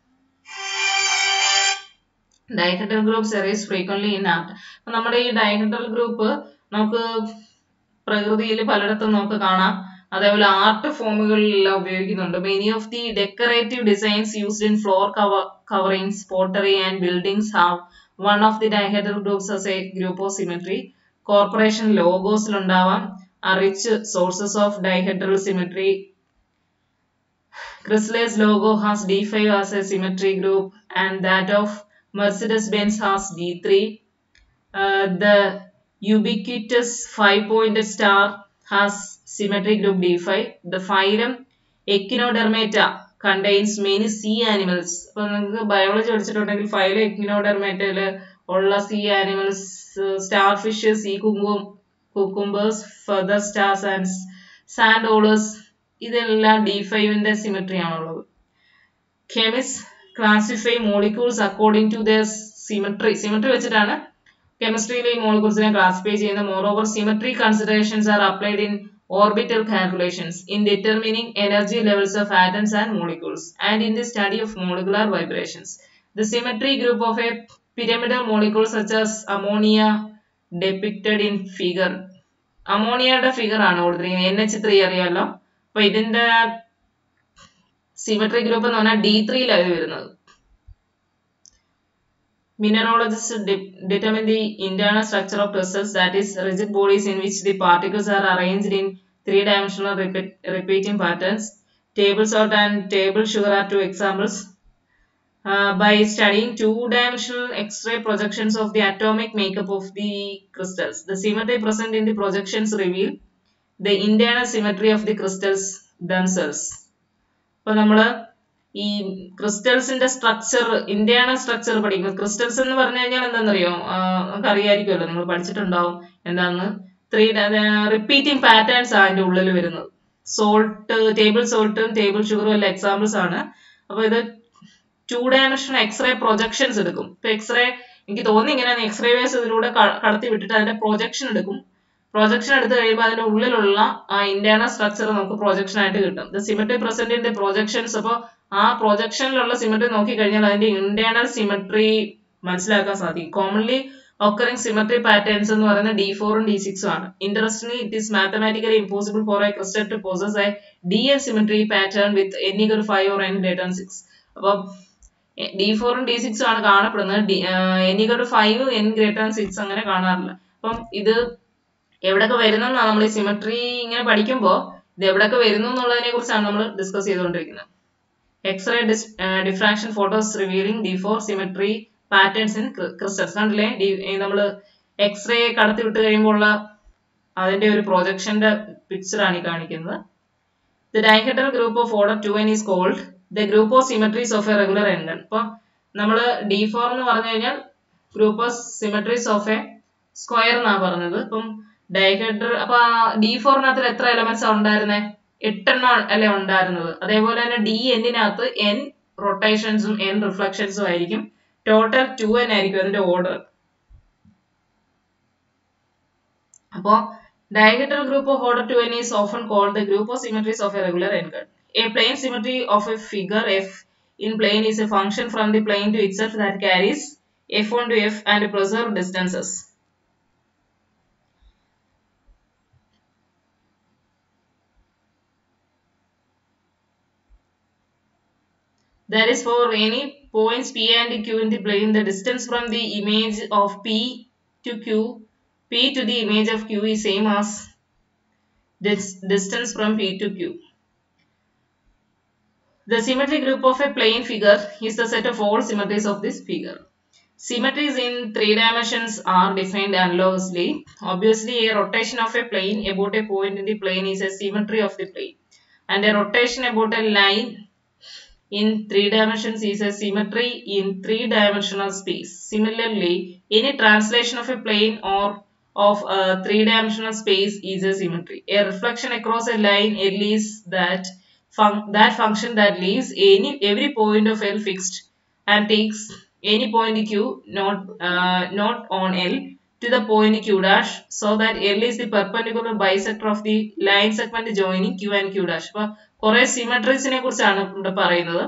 Dihedral groups arise frequently in art. അപ്പോൾ നമ്മുടെ ഈ dihedral group നമുക്ക് പ്രകൃതിയിൽ പലയിടത്തും നമുക്ക് കാണാം, അതേപോലെ ആർട്ട് ഫോമുകളിലെല്ലാം ഉപയോഗിക്കുന്നുണ്ട്. Many of the decorative designs used in floor cover coverings, pottery and buildings have one of the dihedral groups as a group of symmetry. Corporation ലോഗോസിലുണ്ടാവാം rich sources of dihedral symmetry. Chrysler's logo has D five as a symmetry group and that of Mercedes-Benz has D three. Uh, the ubiquitous five-pointed star has symmetry group D five. The phylum Echinodermata contains many sea animals. അപ്പോൾ നിങ്ങൾക്ക് biology പഠിച്ചിട്ടുണ്ടെങ്കിൽ phylum എക്വിനോഡെർമേറ്റയില് ഉള്ള sea animals, star fish, sea cucumbers, feather stars and sand dollars, ഇതെല്ലാം D ഫൈവിന്റെ symmetry ആണുള്ളത്. Chemist classify molecules according to their symmetry. Symmetry വെച്ചിട്ടാണ് കെമിസ്ട്രിയിലെ ഈ മോളിക്യൂൾസിനെ ക്ലാസിഫൈ ചെയ്യുന്നത്. Moreover symmetry considerations are applied in orbital calculations in determining energy levels of atoms and molecules and in the study of molecular vibrations. The symmetry group of a pyramidal molecule such as ammonia depicted in figure. അമോണിയയുടെ figure ആണ് കൊടുത്തിരിക്കുന്നത്, N H three അറിയാലോ. അപ്പൊ ഇതിന്റെ symmetry group എന്ന് പറഞ്ഞാൽ D ത്രീയിലാണ് വരുന്നത്. Mineralogists de determine the internal structure of crystals, that is, rigid bodies in which the particles are arranged in three-dimensional repeat repeating patterns. Table salt and table sugar are two examples. Uh, by studying two-dimensional X-ray projections of the atomic makeup of the crystals, the symmetry present in the projections reveal the internal symmetry of the crystals themselves. അപ്പോൾ നമ്മള് ഈ ക്രിസ്റ്റൽസിന്റെ structure, internal structure പഠിക്കുന്നത്. Crystals എന്ന് പറഞ്ഞു കഴിഞ്ഞാൽ എന്താണെന്നറിയോ, നമുക്ക് അറിയാമായിരിക്കുമല്ലോ, നിങ്ങൾ പഠിച്ചിട്ടുണ്ടാവും എന്താന്ന്. ത്രീ റിപ്പീറ്റിംഗ് പാറ്റേൺസ് ആ അതിന്റെ ഉള്ളിൽ വരുന്നത്. സോൾട്ട്, ടേബിൾ സോൾട്ടും ടേബിൾ ഷുഗറും എല്ലാം എക്സാമ്പിൾസ് ആണ്. അപ്പൊ ഇത് ടു ഡയമെൻഷൻ എക്സ്റേ പ്രൊജക്ഷൻസ് എടുക്കും. ഇപ്പൊ എക്സ്റേ എനിക്ക് തോന്നി ഇങ്ങനെ എക്സ്റേ വേസ് ഇതിലൂടെ കടത്തി വിട്ടിട്ട് അതിന്റെ പ്രൊജക്ഷൻ എടുക്കും. പ്രൊജക്ഷൻ എടുത്തു കഴിയുമ്പോൾ അതിന്റെ ഉള്ളിലുള്ള ആ ഇന്റേണൽ സ്ട്രക്ചർ നമുക്ക് പ്രൊജക്ഷൻ ആയിട്ട് കിട്ടും. The symmetry present in the projections. അപ്പോൾ ആ പ്രൊജക്ഷനിലുള്ള സിമെട്രി നോക്കി കഴിഞ്ഞാൽ അതിന്റെ ഇന്റേണൽ സിമെട്രി മനസ്സിലാക്കാൻ സാധിക്കും. കോമൺലി occurring symmetry patterns എന്ന് പറയുന്നത് ഡി ഫോറും ഡി സിക്സും ആണ്. Interestingly, it is mathematically impossible for a crystal to possess a D N symmetry pattern with n equal to five or n greater than six. അപ്പം D ഫോറും D സിക്സും ആണ് കാണപ്പെടുന്നത്. n equal to five, n greater than six അങ്ങനെ കാണാറില്ല. അപ്പം ഇത് എവിടെയൊക്കെ വരുന്നെന്നാണ് നമ്മൾ ഈ സിമെട്രി ഇങ്ങനെ പഠിക്കുമ്പോൾ ഇത് എവിടെയൊക്കെ വരുന്നു എന്നുള്ളതിനെ കുറിച്ചാണ് നമ്മൾ ഡിസ്കസ് ചെയ്തുകൊണ്ടിരിക്കുന്നത്. X ray diffraction photos revealing D four symmetry patterns in crystals. കണ്ടില്ലേ, നമ്മള് എക്സ്റേ കടത്തി വിട്ട് കഴിയുമ്പോൾ ഉള്ള അതിന്റെ ഒരു പ്രൊജക്ഷന്റെ പിക്ചർ ആണ് ഈ കാണിക്കുന്നത്. The dihedral group of order two n is called the group of symmetries of a regular n-gon. ഇപ്പൊ നമ്മള് ഡി ഫോർ എന്ന് പറഞ്ഞു കഴിഞ്ഞാൽ group of symmetries of a square എന്നാണ് പറഞ്ഞത്. ഇപ്പം ഡൈഹെഡ്രൽ അപ്പൊ ഡി ഫോറിനകത്ത് എത്ര എലമെന്റ്സ് ഉണ്ടായിരുന്നേ? എട്ടെണ്ണം അല്ലെ ഉണ്ടായിരുന്നത്. അതേപോലെ തന്നെ ഡി എന്നിനകത്ത് എൻ റൊട്ടേഷൻസും എൻ റിഫ്ലക്ഷൻസും ആയിരിക്കും. ടോട്ടൽ ടു എൻ ആയിരിക്കും അതിന്റെ ഓർഡർ. അപ്പോ dihedral group of order two n is often called the group of symmetries of a regular n-gon. A plane symmetry of a figure F in plane is a function from the plane to itself that carries f one to f and preserve distances. That is, for any points P and Q in the plane, the distance from the image of P to Q, P to the image of Q is same as this distance from P to Q. The symmetry group of a plane figure is the set of all symmetries of this figure. Symmetries in three dimensions are defined analogously. Obviously, a rotation of a plane about a point in the plane is a symmetry of the plane, and a rotation about a line in three dimensions is a symmetry in three-dimensional space. Similarly, any translation of a plane or of a three-dimensional space is a symmetry. A reflection across a line L is that fun that function that leaves any every point of L fixed and takes any point Q not uh, not on L to the point Q dash, so that L is the perpendicular bisector of the line segment joining Q and Q dash. അപ്പോൾ കുറെ സിമെട്രീസിനെ കുറിച്ചാണ് ഇവിടെ പറയുന്നത്.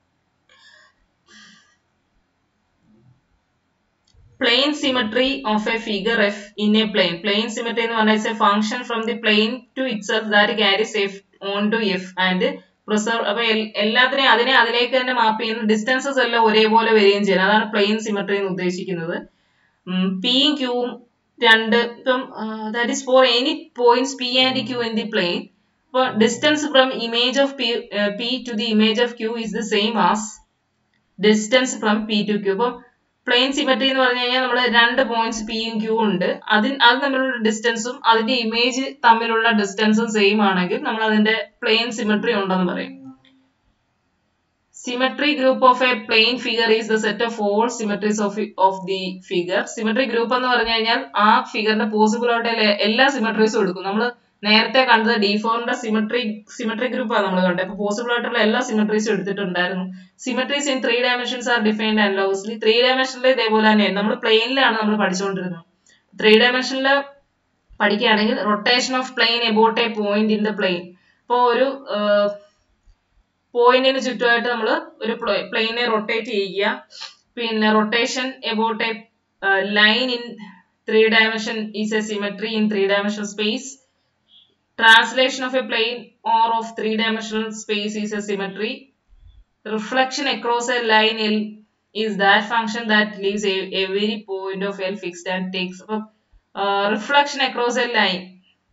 Plane symmetry of a figure F in a plane. Plane symmetry എന്ന് പറഞ്ഞാൽ is a function from the plane to itself that carries F onto F and preserve. അപ്പൊ എല്ലാത്തിനെയും അതിനെ അതിലേക്ക് തന്നെ മാപ്പ് ചെയ്യുന്ന ഡിസ്റ്റൻസസ് എല്ലാം ഒരേപോലെ വരികയും ചെയ്യുന്നത്. അതാണ് പ്ലെയിൻ സിമെട്രി എന്ന് ഉദ്ദേശിക്കുന്നത്. പിയും ക്യൂവും രണ്ട് ഇപ്പം that is for any points P and Q in the plane. അപ്പോൾ distance from image of P P to the image of Q is the same as distance from P to Q. അപ്പം plane symmetry എന്ന് പറഞ്ഞു കഴിഞ്ഞാൽ നമ്മൾ രണ്ട് points പിയും Q ഉണ്ട്, അതിന് അത് തമ്മിലുള്ള ഡിസ്റ്റൻസും അതിന്റെ ഇമേജ് തമ്മിലുള്ള ഡിസ്റ്റൻസും സെയിം ആണെങ്കിൽ നമ്മൾ അതിന്റെ പ്ലെയിൻ സിമെട്രി ഉണ്ടെന്ന് പറയും. Symmetry group of a plane figure is the set of all symmetries of of the figure. Symmetry group എന്ന് പറഞ്ഞു കഴിഞ്ഞാൽ ആ ഫിഗറിന്റെ പോസിബിൾ ആയിട്ടുള്ള എല്ലാ സിമെട്രീസും എടുക്കും. നമ്മൾ നേരത്തെ കണ്ടത് ഡി ഫോറിന്റെ സിമെട്രി സിമെട്രി ഗ്രൂപ്പ് ആണ് നമ്മൾ കണ്ടത്. അപ്പൊ പോസിബിൾ ആയിട്ടുള്ള എല്ലാ സിമെട്രീസും എടുത്തിട്ടുണ്ടായിരുന്നു. Symmetries in three dimensions are defined analogously. Three ഡയമെൻഷനിൽ ഇതേപോലെ തന്നെയാണ്, നമ്മൾ പ്ലെയിനിലാണ് നമ്മൾ പഠിച്ചുകൊണ്ടിരുന്നത്. ത്രീ ഡയമെൻഷനിൽ പഠിക്കുകയാണെങ്കിൽ rotation of plane about a point in the plane. ഇപ്പോൾ ഒരു പോയിന്റിന് ചുറ്റുമായിട്ട് നമ്മൾ ഒരു പ്ലെയിനെ റൊട്ടേറ്റ് ചെയ്യുക. പിന്നെ rotation about a line in three dimension is a symmetry in three dimensional space. Translation of a plane or of three-dimensional space is a symmetry. Reflection across a line L is that function that leaves a, every point of L fixed and takes up uh, reflection across a line.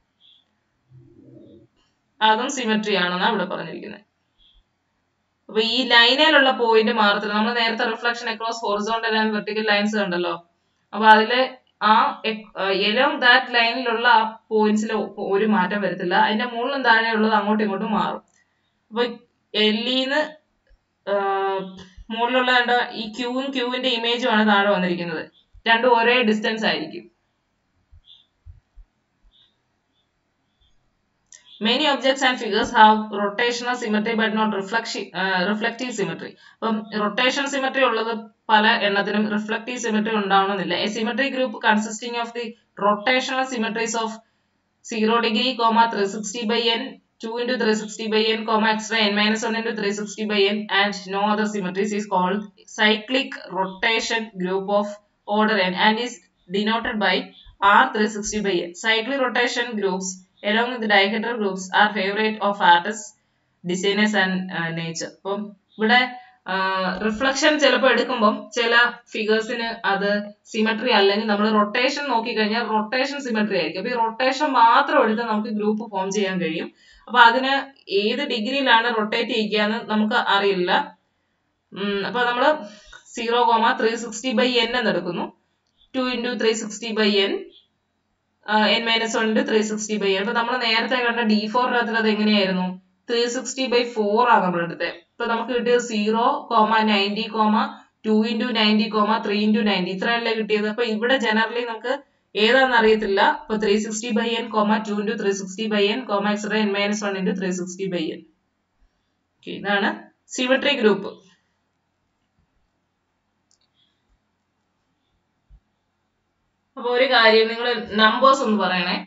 അതും symmetry ആണെന്നാണ് ഇവിടെ പറഞ്ഞിരിക്കുന്നത്. അപ്പൊ ഈ ലൈനിലുള്ള point മാറത്തില്ല. നമ്മൾ നേരത്തെ reflection across horizontal and vertical lines കണ്ടല്ലോ. അപ്പൊ അതില് ആ എലോങ് ദാറ്റ് ലൈനിലുള്ള ആ പോയിന്റ്സിൽ ഒരു മാറ്റം വരത്തില്ല. അതിന്റെ മുകളിലും താഴെ ഉള്ളത് അങ്ങോട്ടും ഇങ്ങോട്ടും മാറും. അപ്പൊ എല്ലിന്ന് മുകളിലുള്ള ഈ ക്യൂവും ക്യൂവിന്റെ ഇമേജും ആണ് താഴെ വന്നിരിക്കുന്നത്. രണ്ടും ഒരേ ഡിസ്റ്റൻസ് ആയിരിക്കും. Many objects and figures have rotational symmetry but not reflection, uh, reflective symmetry. അപ്പം rotational symmetry ഉള്ളത് പല എണ്ണത്തിനും reflective symmetry ഉണ്ടാവണമെന്നില്ല. A symmetry group consisting of the rotational symmetries of zero degree, comma three hundred sixty by n, two into three hundred sixty by n, comma extra n minus one into three hundred sixty by n and no other symmetries is called cyclic rotation group of order n and is denoted by R three hundred sixty by n. Cyclic rotation groups along with the dihedral groups are favorite of artists, designers and uh, nature. അപ്പം ഇവിടെ reflection ചിലപ്പോൾ എടുക്കുമ്പം ചില ഫിഗേഴ്സിന് അത് symmetry അല്ലെങ്കിൽ നമ്മൾ rotation നോക്കിക്കഴിഞ്ഞാൽ rotation symmetry ആയിരിക്കും. അപ്പൊ ഈ റൊട്ടേഷൻ മാത്രം എടുത്ത് നമുക്ക് ഗ്രൂപ്പ് ഫോം ചെയ്യാൻ കഴിയും. അപ്പൊ അതിന് ഏത് ഡിഗ്രിയിലാണ് റൊട്ടേറ്റ് ചെയ്യിക്കുക എന്ന് നമുക്ക് അറിയില്ല. അപ്പൊ നമ്മള് zero comma three sixty by n എന്ന് എടുക്കുന്നു. Two into three sixty by n n minus one into three sixty by n. അപ്പൊ നമ്മൾ നേരത്തെ കണ്ട ഡി ഫോറിനകത്ത് അത് എങ്ങനെയായിരുന്നു? ത്രീ സിക്സ്റ്റി ബൈ ഫോർ ആണ് നമ്മൾ എടുത്തത്. ഇപ്പൊ നമുക്ക് കിട്ടിയത് zero comma ninety comma two into ninety comma three into ninety ഇത്രയല്ലേ കിട്ടിയത്. അപ്പൊ ഇവിടെ ജനറലി നമുക്ക് ഏതാണെന്ന് അറിയത്തില്ല. അപ്പൊ three sixty by n comma two into three sixty by n comma extra n minus one into three sixty by n. ഇതാണ് symmetry group. അപ്പൊ ഒരു കാര്യം നിങ്ങൾ നമ്പേഴ്സ് ഒന്ന് പറയണേ.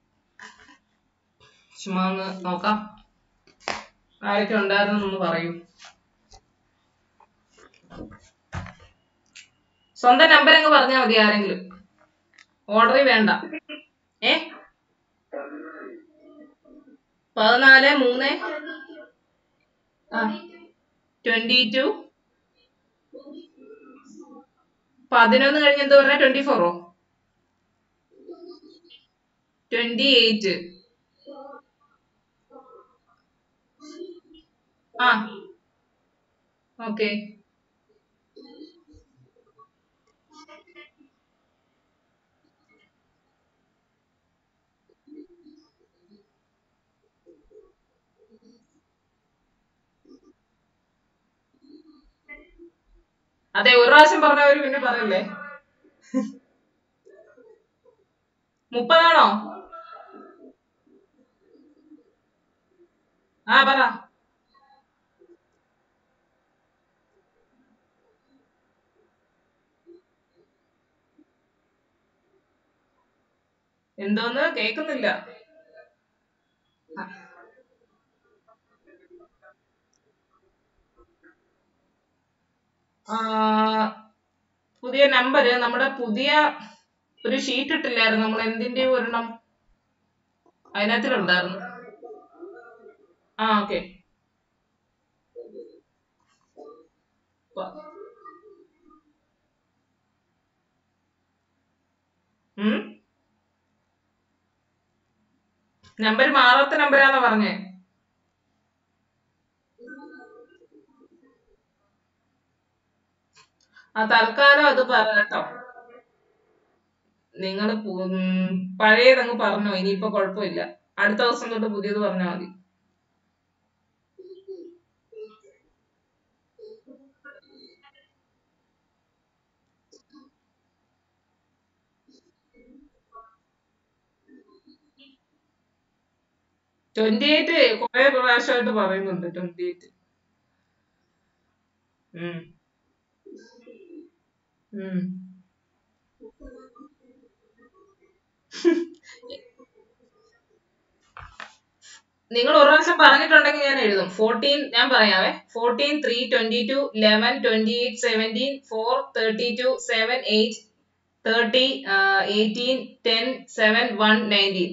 ചുമ്മാ ഒന്ന് നോക്കാം ആരൊക്കെ ഉണ്ടായിരുന്നു പറയൂ. സ്വന്തം നമ്പർ അങ്ങ് പറഞ്ഞാൽ മതി ആരെങ്കിലും, ഓർഡറിൽ വേണ്ട. ഏ പതിനാല് മൂന്ന് ആ ട്വന്റി ടു പതിനൊന്ന് കഴിഞ്ഞ് എന്താ പറഞ്ഞ ട്വന്റി ഫോറോ ട്വന്റി എയ്റ്റ് ആ ഓക്കെ അതെ ഒരു പ്രാവശ്യം പറഞ്ഞവര് പിന്നെ പറയല്ലേ. മുപ്പതാണോ? ആ പറ. എന്തോന്ന് കേക്കുന്നില്ല. പുതിയ നമ്പര് നമ്മുടെ പുതിയ ഒരു ഷീറ്റ് ഇട്ടില്ലായിരുന്നു നമ്മൾ എന്തിന്റെ ഒരെണ്ണം അതിനകത്തിലുണ്ടായിരുന്നു. ആ ഓക്കെ നമ്പർ മാറാത്ത നമ്പരാന്ന് പറഞ്ഞേ. ആ തൽക്കാലം അത് പറ കേട്ടോ. നിങ്ങള് പഴയതങ്ങ് പറഞ്ഞോ, ഇനിയിപ്പോ കുഴപ്പമില്ല. അടുത്ത ദിവസം തൊട്ട് പുതിയത് പറഞ്ഞാൽ മതി. ട്വന്റി എയ്റ്റ് കുറെ പ്രാവശ്യമായിട്ട് പറയുന്നുണ്ട്. ട്വന്റി എയ്റ്റ് നിങ്ങൾ ഒരു പ്രാവശ്യം പറഞ്ഞിട്ടുണ്ടെങ്കിൽ ഞാൻ എഴുതും. ഫോർട്ടീൻ ഞാൻ പറയാവേ. Fourteen three twenty two eleven twenty eight seventeen four thirty two seven eight thirty eighteen ten seven one nineteen.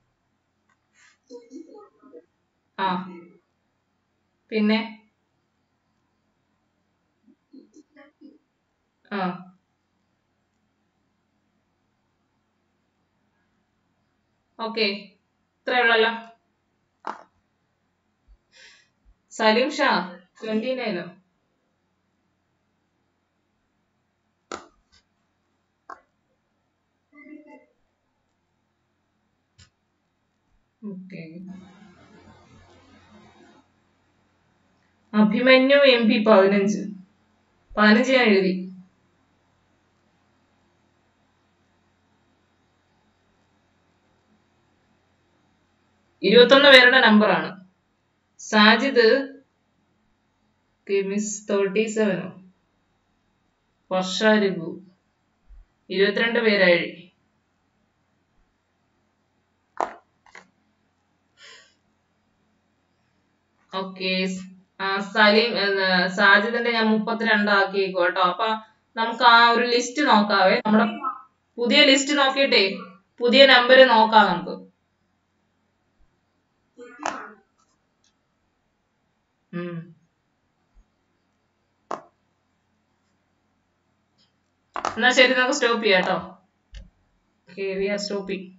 ആ പിന്നെ ആ ഓക്കെ ഇത്രേ ഉള്ളല്ലോ. സലീം ഷാ ട്വന്റി നയനോ? ഓക്കെ അഭിമന്യു എം പി പതിനഞ്ച് പതിനഞ്ച് ഞാൻ എഴുതി. ഇരുപത്തൊന്ന് പേരുടെ നമ്പറാണ്. സാജിദ് മിസ് തേർട്ടി സെവനോ വർഷ രഘു ഇരുപത്തിരണ്ട് പേരായി. ഓക്കെ സലീം സാജിദിന്റെ ഞാൻ മുപ്പത്തിരണ്ട് ആക്കിയേക്കോ കേട്ടോ. അപ്പൊ നമുക്ക് ആ ഒരു ലിസ്റ്റ് നോക്കാവേ. നമ്മുടെ പുതിയ ലിസ്റ്റ് നോക്കിയിട്ടേ പുതിയ നമ്പർ നോക്കാം നമുക്ക്. എന്നാ ശരി, നമുക്ക് സ്റ്റോപ്പ് ചെയ്യാം കേട്ടോ. Okay, we are stopping.